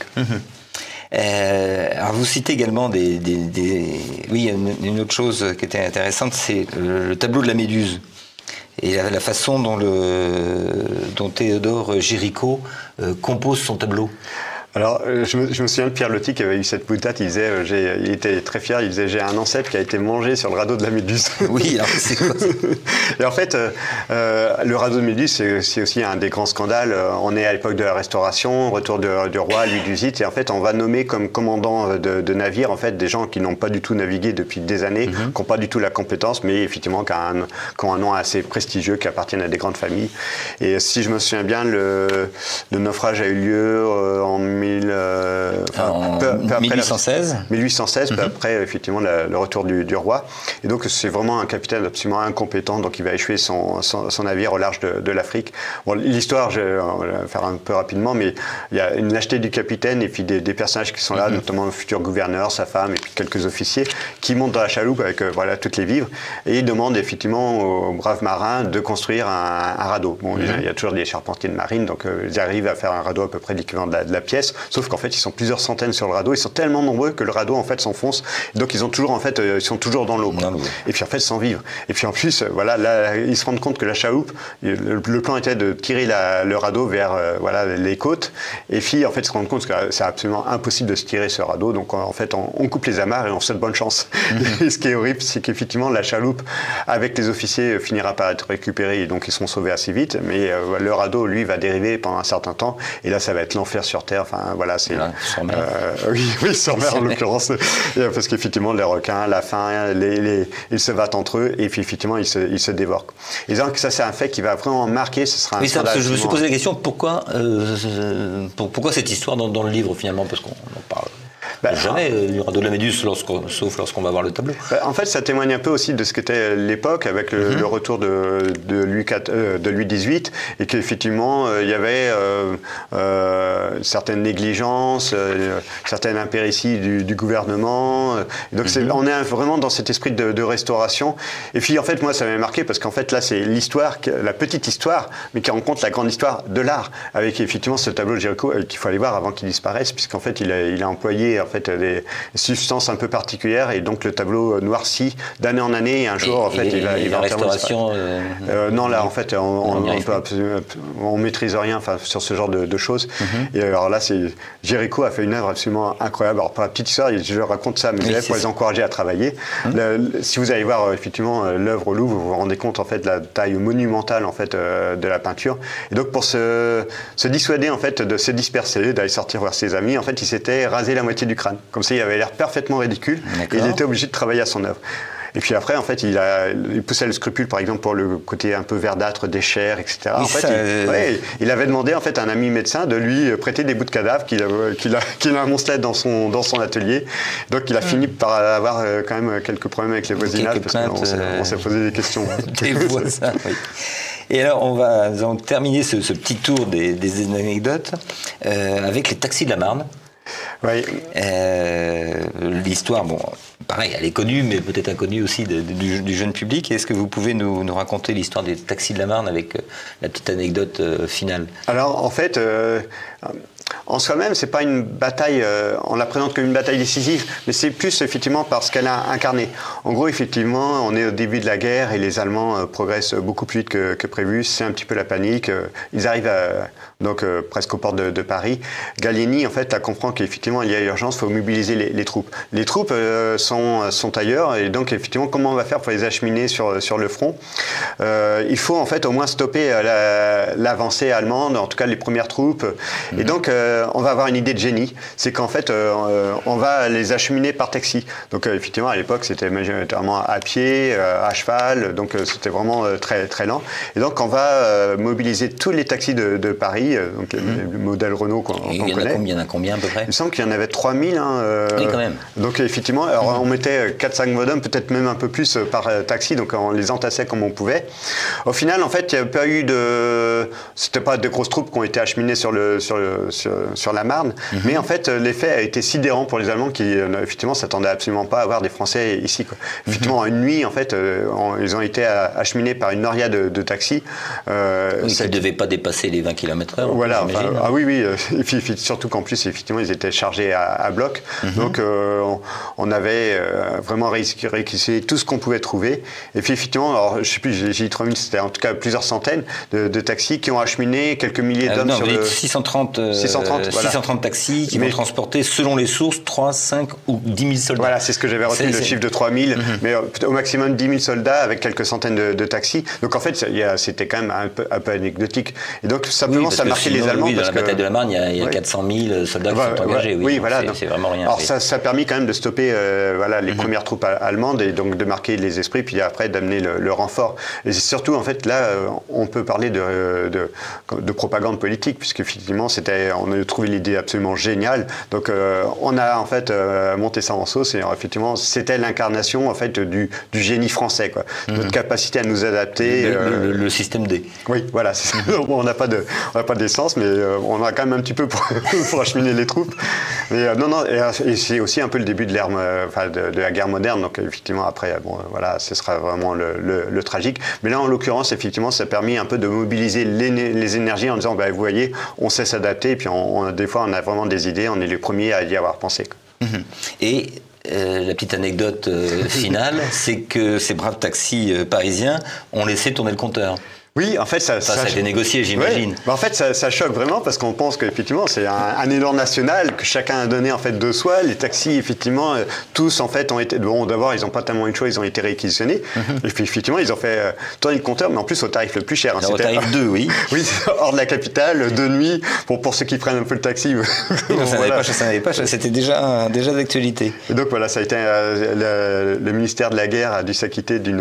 Alors vous citez également oui, une autre chose qui était intéressante, c'est le tableau de la Méduse et la façon dont Théodore Géricault compose son tableau. Alors, je me souviens de Pierre Loti qui avait eu cette boutade, il disait, il était très fier, il disait, j'ai un ancêtre qui a été mangé sur le radeau de la Méduse. Oui, alors c'est quoi ça? Et en fait, le radeau de Méduse, c'est aussi un des grands scandales. On est à l'époque de la Restauration, retour du roi, Louis XVIII, et en fait, on va nommer comme commandant de navire, en fait, des gens qui n'ont pas du tout navigué depuis des années, qui n'ont pas du tout la compétence, mais effectivement, qui ont un nom assez prestigieux, qui appartiennent à des grandes familles. Et si je me souviens bien, le naufrage a eu lieu en 1816. 1816, peu après effectivement le retour du roi. Et donc c'est vraiment un capitaine absolument incompétent, donc il va échouer son navire au large de l'Afrique. Bon, l'histoire, je vais la faire un peu rapidement, mais il y a une lâcheté du capitaine et puis des personnages qui sont là, notamment le futur gouverneur, sa femme et puis quelques officiers, qui montent dans la chaloupe avec voilà, toutes les vivres et ils demandent effectivement aux braves marins de construire un radeau. Bon, il y a toujours des charpentiers de marine, donc ils arrivent à faire un radeau à peu près l'équivalent de la pièce. Sauf qu'en fait, ils sont plusieurs centaines sur le radeau. Ils sont tellement nombreux que le radeau en fait s'enfonce. Donc ils sont toujours dans l'eau. Et puis en fait, sans vivre. Et puis en plus, voilà, là, ils se rendent compte que la chaloupe, le plan était de tirer le radeau vers voilà les côtes. Et puis en fait, ils se rendent compte que c'est absolument impossible de se tirer ce radeau. Donc en fait, on coupe les amarres et on souhaite bonne chance. Et ce qui est horrible, c'est qu'effectivement la chaloupe, avec les officiers, finira par être récupérée. Et donc ils seront sauvés assez vite. Mais le radeau, lui, va dériver pendant un certain temps. Et là, ça va être l'enfer sur Terre. Enfin, enfin voilà, c'est sur mer. Oui, sur mer en l'occurrence, parce qu'effectivement les requins, à la fin, ils se battent entre eux et puis effectivement ils se dévorent. Et donc ça c'est un fait qui va vraiment marquer. Ce sera un ça, je me suis posé la question pourquoi cette histoire dans le livre finalement, parce qu'on en parle. Jamais il y aura de la méduse, sauf lorsqu'on va voir le tableau. En fait, ça témoigne un peu aussi de ce qu'était l'époque, avec le retour de Louis XVIII, et qu'effectivement, il y avait certaines négligences, certaines impérities du gouvernement. Donc, on est vraiment dans cet esprit de restauration. Et puis, en fait, moi, ça m'a marqué, parce qu'en fait, là, c'est l'histoire, la petite histoire, mais qui rencontre la grande histoire de l'art, avec effectivement ce tableau de Géricault qu'il faut aller voir avant qu'il disparaisse, puisqu'en fait, il a employé en fait des substances un peu particulières et donc le tableau noircit d'année en année et un jour en fait il va la restauration non là en fait on maîtrise rien sur ce genre de choses et alors là Géricault a fait une œuvre absolument incroyable. Alors pour la petite histoire je raconte ça à mes élèves pour les encourager à travailler. Si vous allez voir effectivement l'œuvre au Louvre, vous vous rendez compte en fait de la taille monumentale en fait de la peinture, et donc pour se dissuader en fait de se disperser, d'aller sortir voir ses amis, en fait il s'était rasé la moitié du crâne. Comme ça, il avait l'air parfaitement ridicule. Et il était obligé de travailler à son œuvre. Et puis après, en fait, il poussait le scrupule, par exemple, pour le côté un peu verdâtre des chairs, etc. Oui, en fait, il avait demandé en fait à un ami médecin de lui prêter des bouts de cadavres qu'il a amoncelés dans son atelier. Donc, il a fini par avoir quand même quelques problèmes avec les voisinages, parce qu'on s'est posé des questions. Des voisins, oui. Et alors, on va terminer ce petit tour des anecdotes avec les taxis de la Marne. Oui. L'histoire, bon, pareil, elle est connue, mais peut-être inconnue aussi du jeune public. Est-ce que vous pouvez nous raconter l'histoire des taxis de la Marne avec la petite anecdote finale? Alors, en fait, en soi-même, c'est pas une bataille, on la présente comme une bataille décisive, mais c'est plus effectivement parce qu'elle a incarné. En gros, effectivement, on est au début de la guerre et les Allemands progressent beaucoup plus vite que prévu. C'est un petit peu la panique. Ils arrivent donc presque aux portes de Paris. Gallieni, en fait, comprend qu'effectivement, il y a urgence, il faut mobiliser les troupes. Les troupes sont ailleurs, et donc, effectivement, comment on va faire pour les acheminer sur le front? Il faut, en fait, au moins stopper l'avancée allemande, en tout cas les premières troupes. Et donc, on va avoir une idée de génie, c'est qu'en fait, on va les acheminer par taxi. Donc, effectivement, à l'époque, c'était majoritairement à pied, à cheval, donc c'était vraiment très, très lent. Et donc, on va mobiliser tous les taxis de Paris, donc le modèle Renault qu'on connaît. Il y en a combien à peu près? Il me semble qu'il y en avait 3000. Oui, quand même. Donc, effectivement, alors, on mettait 4-5 modems, peut-être même un peu plus par taxi, donc on les entassait comme on pouvait. Au final, en fait, il n'y a pas eu c'était pas de grosses troupes qui ont été acheminées sur la Marne, mais en fait l'effet a été sidérant pour les Allemands qui effectivement s'attendaient absolument pas à avoir des Français ici, quoi. Effectivement, en une nuit, en fait, ils ont été acheminés par une noria de taxis. Ça ne devait pas dépasser les 20 km/h. Voilà, oui, et puis surtout qu'en plus, effectivement, ils étaient chargés à bloc, donc on avait vraiment réquisitionné tout ce qu'on pouvait trouver, et puis effectivement, alors je sais plus, j'ai dit 3000, c'était en tout cas plusieurs centaines de taxis qui ont acheminé quelques milliers d'hommes sur le... 630 taxis qui vont transporter, selon les sources, 3, 5 ou 10 000 soldats. Voilà, c'est ce que j'avais retenu, le chiffre de 3000, mais au maximum 10 000 soldats avec quelques centaines de taxis. Donc en fait, c'était quand même un peu anecdotique. Et donc simplement, ça marquait les Allemands. Oui, dans la bataille de la Marne, il y a 400 000 soldats qui sont engagés. Oui, voilà. C'est vraiment rien. Alors ça a permis quand même de stopper les premières troupes allemandes et donc de marquer les esprits, puis après d'amener le renfort. Et surtout, en fait, là, on peut parler de propagande politique, puisqu'effectivement, on a trouvé l'idée absolument géniale. Donc, on a en fait monté ça en sauce et effectivement, c'était l'incarnation en fait du génie français, quoi. Notre capacité à nous adapter. Le système D. Oui, voilà. On n'a pas d'essence, mais on a quand même un petit peu pour acheminer les troupes. Mais non, et c'est aussi un peu le début de l'ère, de la guerre moderne. Donc, effectivement, après, voilà, ce sera vraiment le tragique. Mais là, en l'occurrence, effectivement, ça a permis un peu de mobiliser les énergies en disant, vous voyez, on sait s'adapter, et puis des fois, on a vraiment des idées, on est les premiers à y avoir pensé. Et la petite anecdote finale, c'est que ces braves taxis parisiens ont laissé tourner le compteur. Oui, en fait, Ça a été négocié, j'imagine. Ouais. En fait, ça choque vraiment parce qu'on pense qu'effectivement, c'est un élan national que chacun a donné en fait de soi. Les taxis, effectivement, tous en fait ont été. Bon, d'abord, ils n'ont pas tellement eu de choix, ils ont été réquisitionnés. Et puis, effectivement, ils ont fait tourner le compteur, mais en plus au tarif le plus cher. Alors, au tarif 2, oui. Oui, hors de la capitale, de nuit. Pour ceux qui prennent un peu le taxi. Ça n'avait pas, c'était déjà d'actualité. Et donc voilà, ça a été le ministère de la Guerre a dû s'acquitter d'une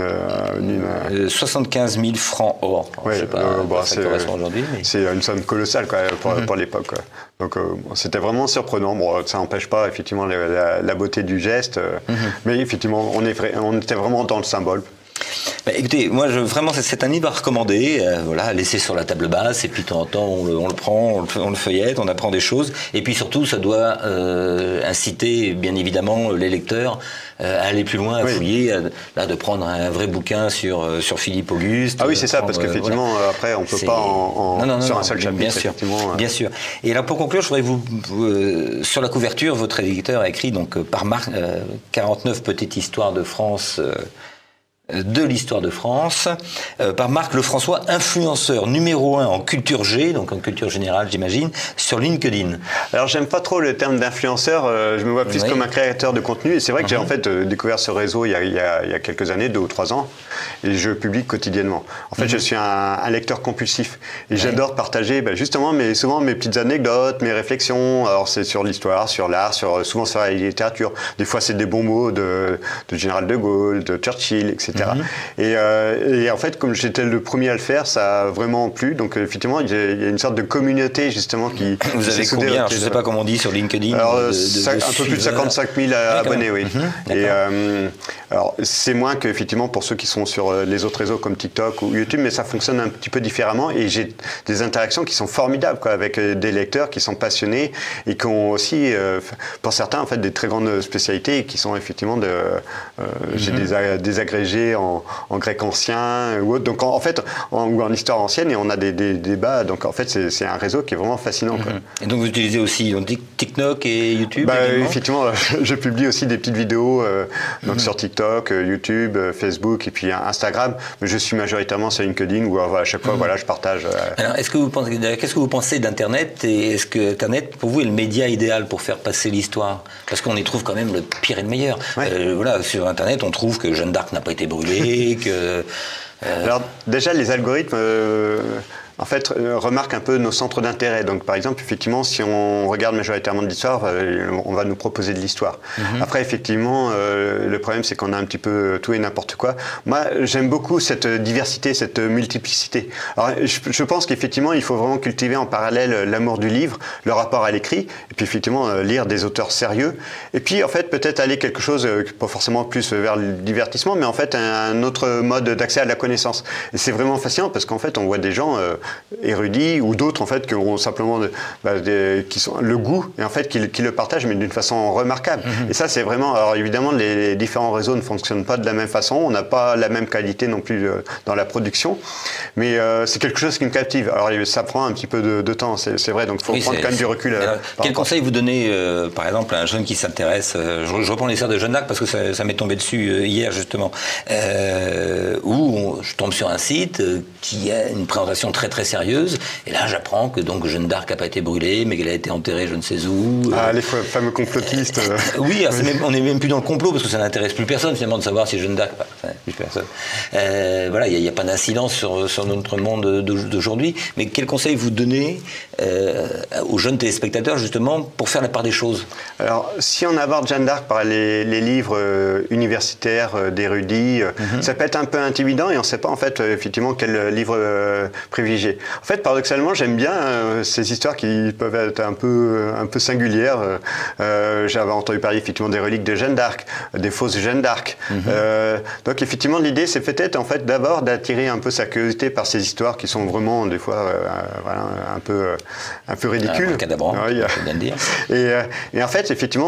75 000 francs or. Ouais, je sais pas ça correspond aujourd'hui. Mais... C'est une somme colossale quoi, pour l'époque. Quoi. Donc c'était vraiment surprenant. Bon, ça n'empêche pas effectivement la beauté du geste, mais effectivement on était vraiment dans le symbole. Bah, écoutez, moi vraiment c'est un livre à recommander, voilà, laisser sur la table basse et puis de temps en temps on le prend, on le feuillette, on apprend des choses et puis surtout ça doit inciter bien évidemment les lecteurs à aller plus loin, à fouiller, de prendre un vrai bouquin sur Philippe Auguste. Ah oui, c'est ça, parce qu'effectivement après on ne peut pas sur un seul chapitre. Bien sûr, bien sûr. Et alors pour conclure, je voudrais vous sur la couverture, votre éditeur a écrit donc par Marc 49 petites histoires de France. De l'histoire de France, par Marc Lefrançois, influenceur numéro 1 en culture G, donc en culture générale j'imagine, sur LinkedIn. Alors j'aime pas trop le terme d'influenceur, je me vois plus comme un créateur de contenu, et c'est vrai que j'ai en fait découvert ce réseau il y a quelques années, 2 ou 3 ans, et je publie quotidiennement. En fait je suis un lecteur compulsif, et j'adore partager justement souvent mes petites anecdotes, mes réflexions, alors c'est sur l'histoire, sur l'art, souvent sur la littérature, des fois c'est des bons mots de Général de Gaulle, de Churchill, etc. Et en fait, comme j'étais le premier à le faire, ça a vraiment plu. Donc, effectivement, il y a une sorte de communauté, justement, qui... Vous avez combien? Je ne sais pas comment on dit sur LinkedIn. Alors, un peu plus de 55 000 abonnés, oui. Et alors, c'est moins qu'effectivement pour ceux qui sont sur les autres réseaux comme TikTok ou YouTube, mais ça fonctionne un petit peu différemment. Et j'ai des interactions qui sont formidables, quoi, avec des lecteurs qui sont passionnés et qui ont aussi, pour certains, en fait, des très grandes spécialités et qui sont effectivement j'ai des agrégés en grec ancien ou autre. Donc en fait, ou en histoire ancienne, et on a des débats. Donc en fait, c'est un réseau qui est vraiment fascinant. Quoi. Et donc vous utilisez aussi TikTok et YouTube effectivement, je publie aussi des petites vidéos donc sur TikTok, YouTube, Facebook et puis Instagram. Mais je suis majoritairement sur LinkedIn où à chaque fois, je partage. Alors, qu'est-ce que vous pensez d'Internet et est-ce que Internet, pour vous, est le média idéal pour faire passer l'histoire? Parce qu'on y trouve quand même le pire et le meilleur. Voilà, sur Internet, on trouve que Jeanne d'Arc n'a pas été brûlée, que... Alors déjà, les algorithmes... en fait, remarque un peu nos centres d'intérêt. Donc, par exemple, effectivement, si on regarde majoritairement de l'histoire, on va nous proposer de l'histoire. Après, effectivement, le problème, c'est qu'on a un petit peu tout et n'importe quoi. Moi, j'aime beaucoup cette diversité, cette multiplicité. Alors, je pense qu'effectivement, il faut vraiment cultiver en parallèle l'amour du livre, le rapport à l'écrit, et puis effectivement, lire des auteurs sérieux. Et puis, en fait, peut-être aller quelque chose, pas forcément plus vers le divertissement, mais en fait, un autre mode d'accès à la connaissance. Et c'est vraiment fascinant parce qu'en fait, on voit des gens... érudits ou d'autres en fait qui ont simplement qui sont le goût et en fait qui le partagent mais d'une façon remarquable. Et ça c'est vraiment, alors évidemment les différents réseaux ne fonctionnent pas de la même façon, on n'a pas la même qualité non plus dans la production, mais c'est quelque chose qui me captive. Alors ça prend un petit peu de temps, c'est vrai, donc il faut prendre quand même du recul. Alors, quel conseil vous donnez par exemple à un jeune qui s'intéresse, je reprends l'histoire de Jeanne d'Arc parce que ça m'est tombé dessus hier justement, où je tombe sur un site qui a une présentation très sérieuse, et là j'apprends que donc Jeanne d'Arc n'a pas été brûlée, mais qu'elle a été enterrée je ne sais où. Ah, les fameux complotistes. Oui, on n'est même plus dans le complot, parce que ça n'intéresse plus personne finalement de savoir si Jeanne d'Arc... plus personne. Voilà, il n'y a pas d'incidence sur notre monde d'aujourd'hui, mais quel conseil vous donnez aux jeunes téléspectateurs justement pour faire la part des choses? Alors, si on aborde Jeanne d'Arc par les livres universitaires d'érudits, ça peut être un peu intimidant et on ne sait pas en fait effectivement quel livre privilégier. En fait, paradoxalement, j'aime bien ces histoires qui peuvent être un peu singulières. J'avais entendu parler effectivement des reliques de Jeanne d'Arc, des fausses Jeanne d'Arc. Donc effectivement, l'idée, c'est peut-être en fait d'abord d'attirer un peu sa curiosité par ces histoires qui sont vraiment des fois un peu ridicules. Cadabrant, je peux bien le dire. Et en fait, effectivement,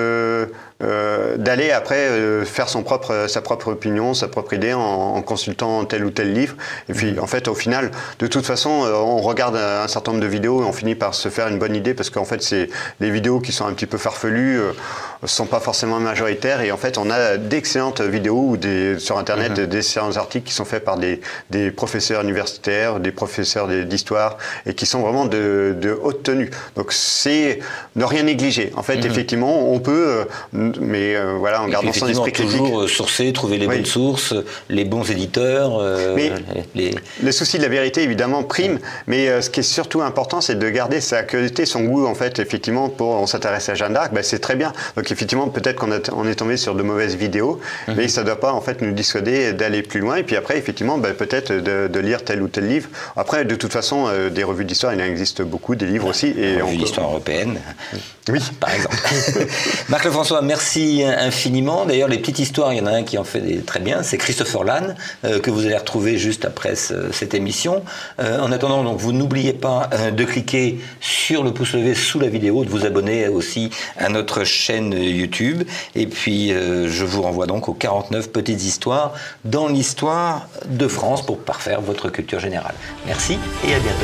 d'aller après faire sa propre opinion, sa propre idée en consultant tel ou tel livre. Et puis, en fait, au final, de toute façon, on regarde un certain nombre de vidéos et on finit par se faire une bonne idée parce qu'en fait, c'est les vidéos qui sont un petit peu farfelues. sont pas forcément majoritaires et en fait on a d'excellentes vidéos ou sur internet d'excellents articles qui sont faits par des professeurs universitaires, des professeurs d'histoire et qui sont vraiment de haute tenue. Donc c'est ne rien négliger. En fait effectivement on peut, mais voilà, en gardant son esprit critique. Toujours sourcer, trouver les bonnes sources, les bons éditeurs. Mais le souci de la vérité évidemment prime, mais ce qui est surtout important c'est de garder sa curiosité, son goût en fait effectivement on s'intéresse à Jeanne d'Arc, c'est très bien. Donc effectivement peut-être qu'on est tombé sur de mauvaises vidéos, mais ça ne doit pas en fait nous dissuader d'aller plus loin et puis après effectivement peut-être de lire tel ou tel livre. Après de toute façon des revues d'histoire il en existe beaucoup, des livres aussi. Et revues d'histoire européenne, oui par exemple. Marc Lefrançois, merci infiniment. D'ailleurs les petites histoires, il y en a un qui en fait des très bien, c'est Christopher Lann que vous allez retrouver juste après cette émission. En attendant donc vous n'oubliez pas de cliquer sur le pouce levé sous la vidéo, de vous abonner aussi à notre chaîne YouTube. Et puis, je vous renvoie donc aux 49 petites histoires dans l'histoire de France pour parfaire votre culture générale. Merci et à bientôt.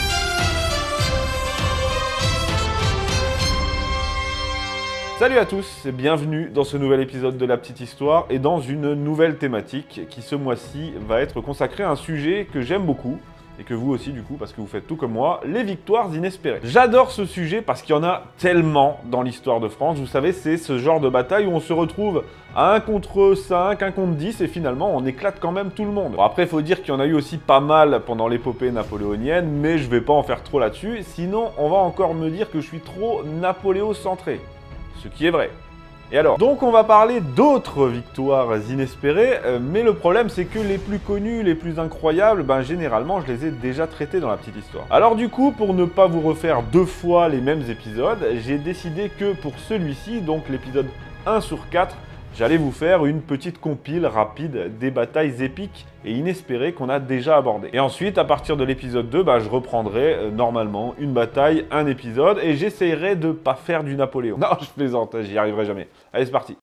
Salut à tous et bienvenue dans ce nouvel épisode de La Petite Histoire et dans une nouvelle thématique qui ce mois-ci va être consacrée à un sujet que j'aime beaucoup et que vous aussi du coup parce que vous faites tout comme moi, les victoires inespérées. J'adore ce sujet parce qu'il y en a tellement dans l'histoire de France. Vous savez, c'est ce genre de bataille où on se retrouve à 1 contre 5, 1 contre 10 et finalement on éclate quand même tout le monde. Bon, après il faut dire qu'il y en a eu aussi pas mal pendant l'épopée napoléonienne, mais je vais pas en faire trop là-dessus, sinon on va encore me dire que je suis trop napoléocentré. Ce qui est vrai. Et alors, donc on va parler d'autres victoires inespérées, mais le problème c'est que les plus connues, les plus incroyables, généralement je les ai déjà traitées dans la petite histoire. Alors du coup, pour ne pas vous refaire 2 fois les mêmes épisodes, j'ai décidé que pour celui-ci, donc l'épisode 1 sur 4, j'allais vous faire une petite compile rapide des batailles épiques et inespérées qu'on a déjà abordées. Et ensuite, à partir de l'épisode 2, je reprendrai normalement une bataille, un épisode, et j'essayerai de pas faire du Napoléon. Non, je plaisante, j'y arriverai jamais. Allez, c'est parti.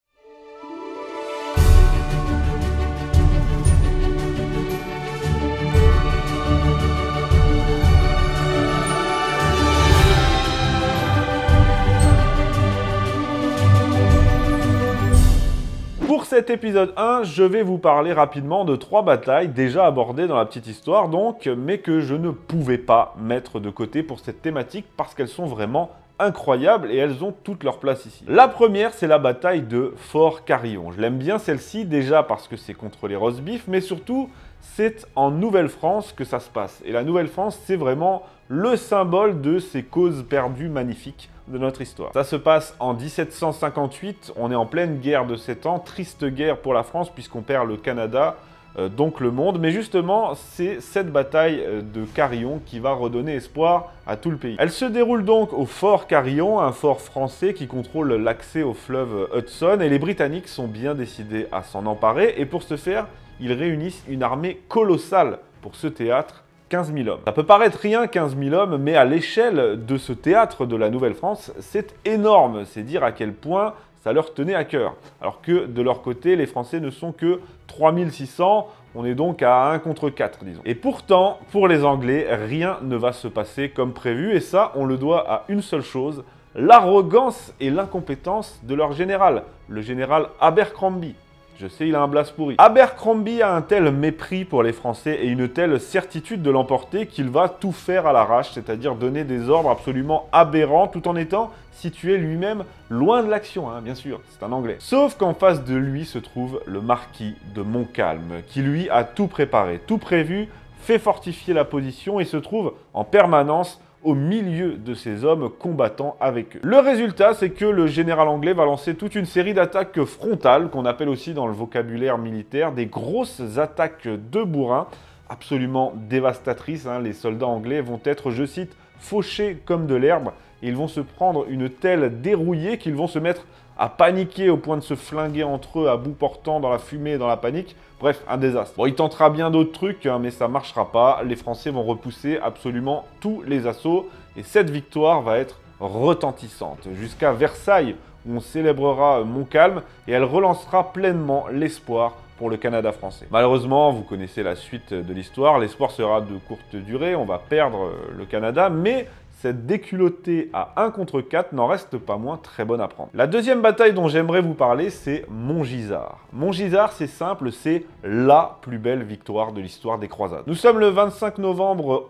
Pour cet épisode 1, je vais vous parler rapidement de 3 batailles déjà abordées dans la petite histoire, donc, mais que je ne pouvais pas mettre de côté pour cette thématique parce qu'elles sont vraiment incroyables et elles ont toute leur place ici. La première, c'est la bataille de Fort-Carillon. Je l'aime bien celle-ci déjà parce que c'est contre les rosbifs, mais surtout, c'est en Nouvelle-France que ça se passe. Et la Nouvelle-France, c'est vraiment le symbole de ces causes perdues magnifiques de notre histoire. Ça se passe en 1758, on est en pleine guerre de 7 ans, triste guerre pour la France puisqu'on perd le Canada, donc le monde. Mais justement, c'est cette bataille de Carillon qui va redonner espoir à tout le pays. Elle se déroule donc au fort Carillon, un fort français qui contrôle l'accès au fleuve Hudson, et les Britanniques sont bien décidés à s'en emparer, et pour ce faire, ils réunissent une armée colossale pour ce théâtre, 15 000 hommes. Ça peut paraître rien, 15 000 hommes, mais à l'échelle de ce théâtre de la Nouvelle-France, c'est énorme. C'est dire à quel point ça leur tenait à cœur. Alors que de leur côté, les Français ne sont que 3 600, on est donc à 1 contre 4, disons. Et pourtant, pour les Anglais, rien ne va se passer comme prévu, et ça, on le doit à une seule chose, l'arrogance et l'incompétence de leur général, le général Abercrombie. Je sais, il a un blase pourri. Abercrombie a un tel mépris pour les Français et une telle certitude de l'emporter qu'il va tout faire à l'arrache, c'est-à-dire donner des ordres absolument aberrants tout en étant situé lui-même loin de l'action, bien sûr, c'est un Anglais. Sauf qu'en face de lui se trouve le marquis de Montcalm, qui lui a tout préparé, tout prévu, fait fortifier la position et se trouve en permanence au milieu de ces hommes combattant avec eux. Le résultat, c'est que le général anglais va lancer toute une série d'attaques frontales, qu'on appelle aussi dans le vocabulaire militaire des grosses attaques de bourrin, absolument dévastatrices. Les soldats anglais vont être, je cite, fauchés comme de l'herbe, et ils vont se prendre une telle dérouillée qu'ils vont se mettre à paniquer au point de se flinguer entre eux à bout portant dans la fumée et dans la panique. Bref, un désastre. Bon, il tentera bien d'autres trucs, mais ça marchera pas. Les Français vont repousser absolument tous les assauts. Et cette victoire va être retentissante. Jusqu'à Versailles, où on célébrera Montcalm, et elle relancera pleinement l'espoir pour le Canada français. Malheureusement, vous connaissez la suite de l'histoire. L'espoir sera de courte durée. On va perdre le Canada, mais cette déculottée à 1 contre 4 n'en reste pas moins très bonne à prendre. La deuxième bataille dont j'aimerais vous parler, c'est Montgisard. Montgisard, c'est simple, c'est la plus belle victoire de l'histoire des croisades. Nous sommes le 25 novembre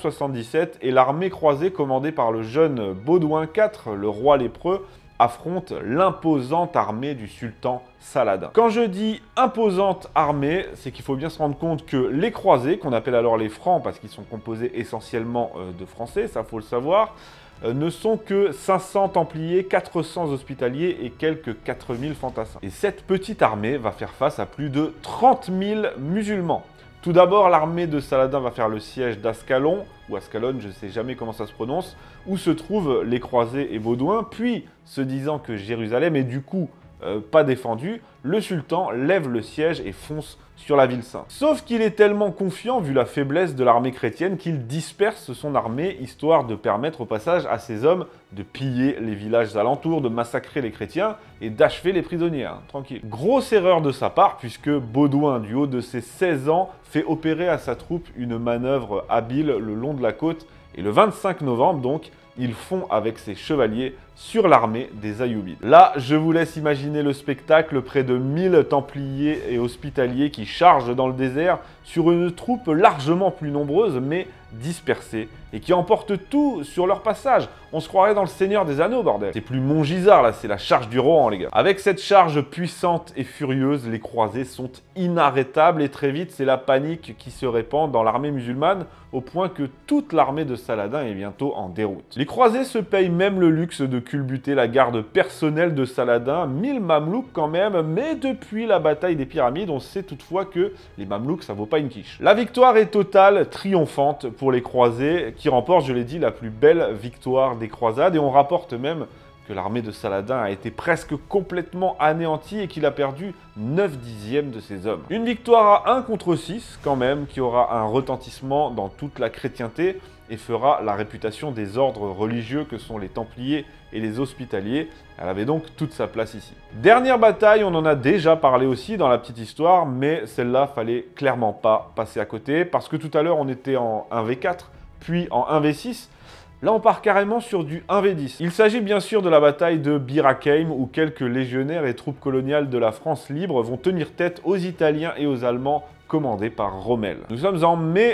1177 et l'armée croisée commandée par le jeune Baudouin IV, le roi lépreux, affronte l'imposante armée du sultan Saladin. Quand je dis imposante armée, c'est qu'il faut bien se rendre compte que les croisés, qu'on appelle alors les francs parce qu'ils sont composés essentiellement de français, ça faut le savoir, ne sont que 500 templiers, 400 hospitaliers et quelques 4000 fantassins. Et cette petite armée va faire face à plus de 30 000 musulmans. Tout d'abord, l'armée de Saladin va faire le siège d'Ascalon, ou Ascalon, je ne sais jamais comment ça se prononce, où se trouvent les croisés et Baudouin, puis, se disant que Jérusalem est du coup pas défendue, le sultan lève le siège et fonce sur la ville sainte. Sauf qu'il est tellement confiant, vu la faiblesse de l'armée chrétienne, qu'il disperse son armée, histoire de permettre au passage à ses hommes de piller les villages alentours, de massacrer les chrétiens et d'achever les prisonniers, hein, tranquille. Grosse erreur de sa part, puisque Baudouin, du haut de ses 16 ans, fait opérer à sa troupe une manœuvre habile le long de la côte, et le 25 novembre, donc, ils font avec ses chevaliers sur l'armée des Ayyoubides. Là, je vous laisse imaginer le spectacle, près de 1000 templiers et hospitaliers qui chargent dans le désert sur une troupe largement plus nombreuse, mais dispersée, et qui emporte tout sur leur passage. On se croirait dans le Seigneur des Anneaux, bordel. C'est plus Montgisard, là, c'est la charge du Rohan, les gars. Avec cette charge puissante et furieuse, les croisés sont inarrêtables, et très vite, c'est la panique qui se répand dans l'armée musulmane, au point que toute l'armée de Saladin est bientôt en déroute. Les croisés se payent même le luxe de culbuter la garde personnelle de Saladin, 1000 mamelouks quand même, mais depuis la bataille des pyramides, on sait toutefois que les mamelouks, ça vaut pas une quiche. La victoire est totale, triomphante pour les croisés, qui remportent, je l'ai dit, la plus belle victoire des croisades, et on rapporte même que l'armée de Saladin a été presque complètement anéantie et qu'il a perdu 9/10 de ses hommes. Une victoire à 1 contre 6 quand même, qui aura un retentissement dans toute la chrétienté et fera la réputation des ordres religieux que sont les Templiers et les Hospitaliers. Elle avait donc toute sa place ici. Dernière bataille, on en a déjà parlé aussi dans la petite histoire, mais celle-là, fallait clairement pas passer à côté, parce que tout à l'heure, on était en 1v4, puis en 1v6. Là, on part carrément sur du 1v10. Il s'agit bien sûr de la bataille de Bir Hakeim, où quelques légionnaires et troupes coloniales de la France libre vont tenir tête aux Italiens et aux Allemands commandés par Rommel. Nous sommes en mai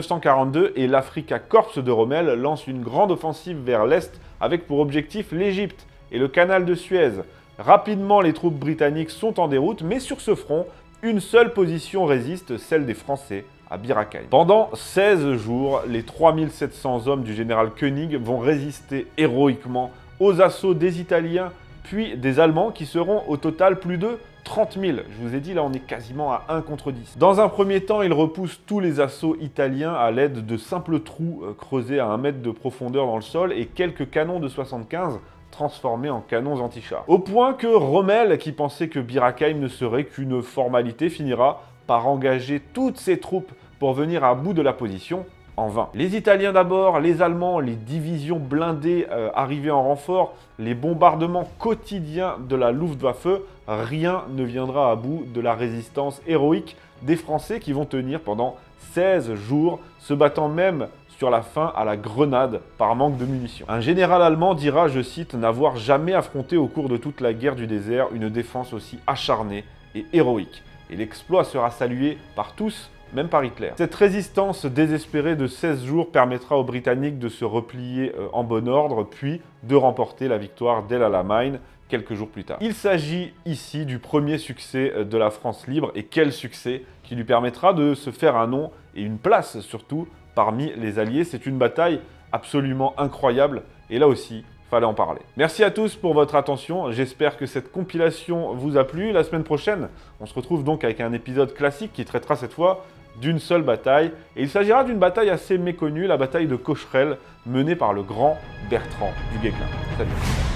1942 et l'Africa Corps de Rommel lance une grande offensive vers l'Est avec pour objectif l'Égypte et le canal de Suez. Rapidement, les troupes britanniques sont en déroute, mais sur ce front, une seule position résiste, celle des Français, à Bir Hakeim. Pendant 16 jours, les 3700 hommes du général Koenig vont résister héroïquement aux assauts des Italiens, puis des Allemands qui seront au total plus de 30 000. Je vous ai dit, là, on est quasiment à 1 contre 10. Dans un premier temps, ils repoussent tous les assauts italiens à l'aide de simples trous creusés à 1 mètre de profondeur dans le sol et quelques canons de 75 transformés en canons anti-chars. Au point que Rommel, qui pensait que Bir Hakeim ne serait qu'une formalité, finira par engager toutes ses troupes pour venir à bout de la position, en vain. Les Italiens d'abord, les Allemands, les divisions blindées arrivées en renfort, les bombardements quotidiens de la Luftwaffe, rien ne viendra à bout de la résistance héroïque des Français qui vont tenir pendant 16 jours, se battant même sur la fin à la grenade par manque de munitions. Un général allemand dira, je cite, n'avoir jamais affronté au cours de toute la guerre du désert une défense aussi acharnée et héroïque. Et l'exploit sera salué par tous, même par Hitler. Cette résistance désespérée de 16 jours permettra aux Britanniques de se replier en bon ordre, puis de remporter la victoire d'El Alamein quelques jours plus tard. Il s'agit ici du premier succès de la France libre, et quel succès, qui lui permettra de se faire un nom et une place surtout parmi les Alliés. C'est une bataille absolument incroyable, et là aussi, fallait en parler. Merci à tous pour votre attention, j'espère que cette compilation vous a plu. La semaine prochaine, on se retrouve donc avec un épisode classique qui traitera cette fois d'une seule bataille, et il s'agira d'une bataille assez méconnue, la bataille de Cocherel, menée par le grand Bertrand du Guesclin. Salut.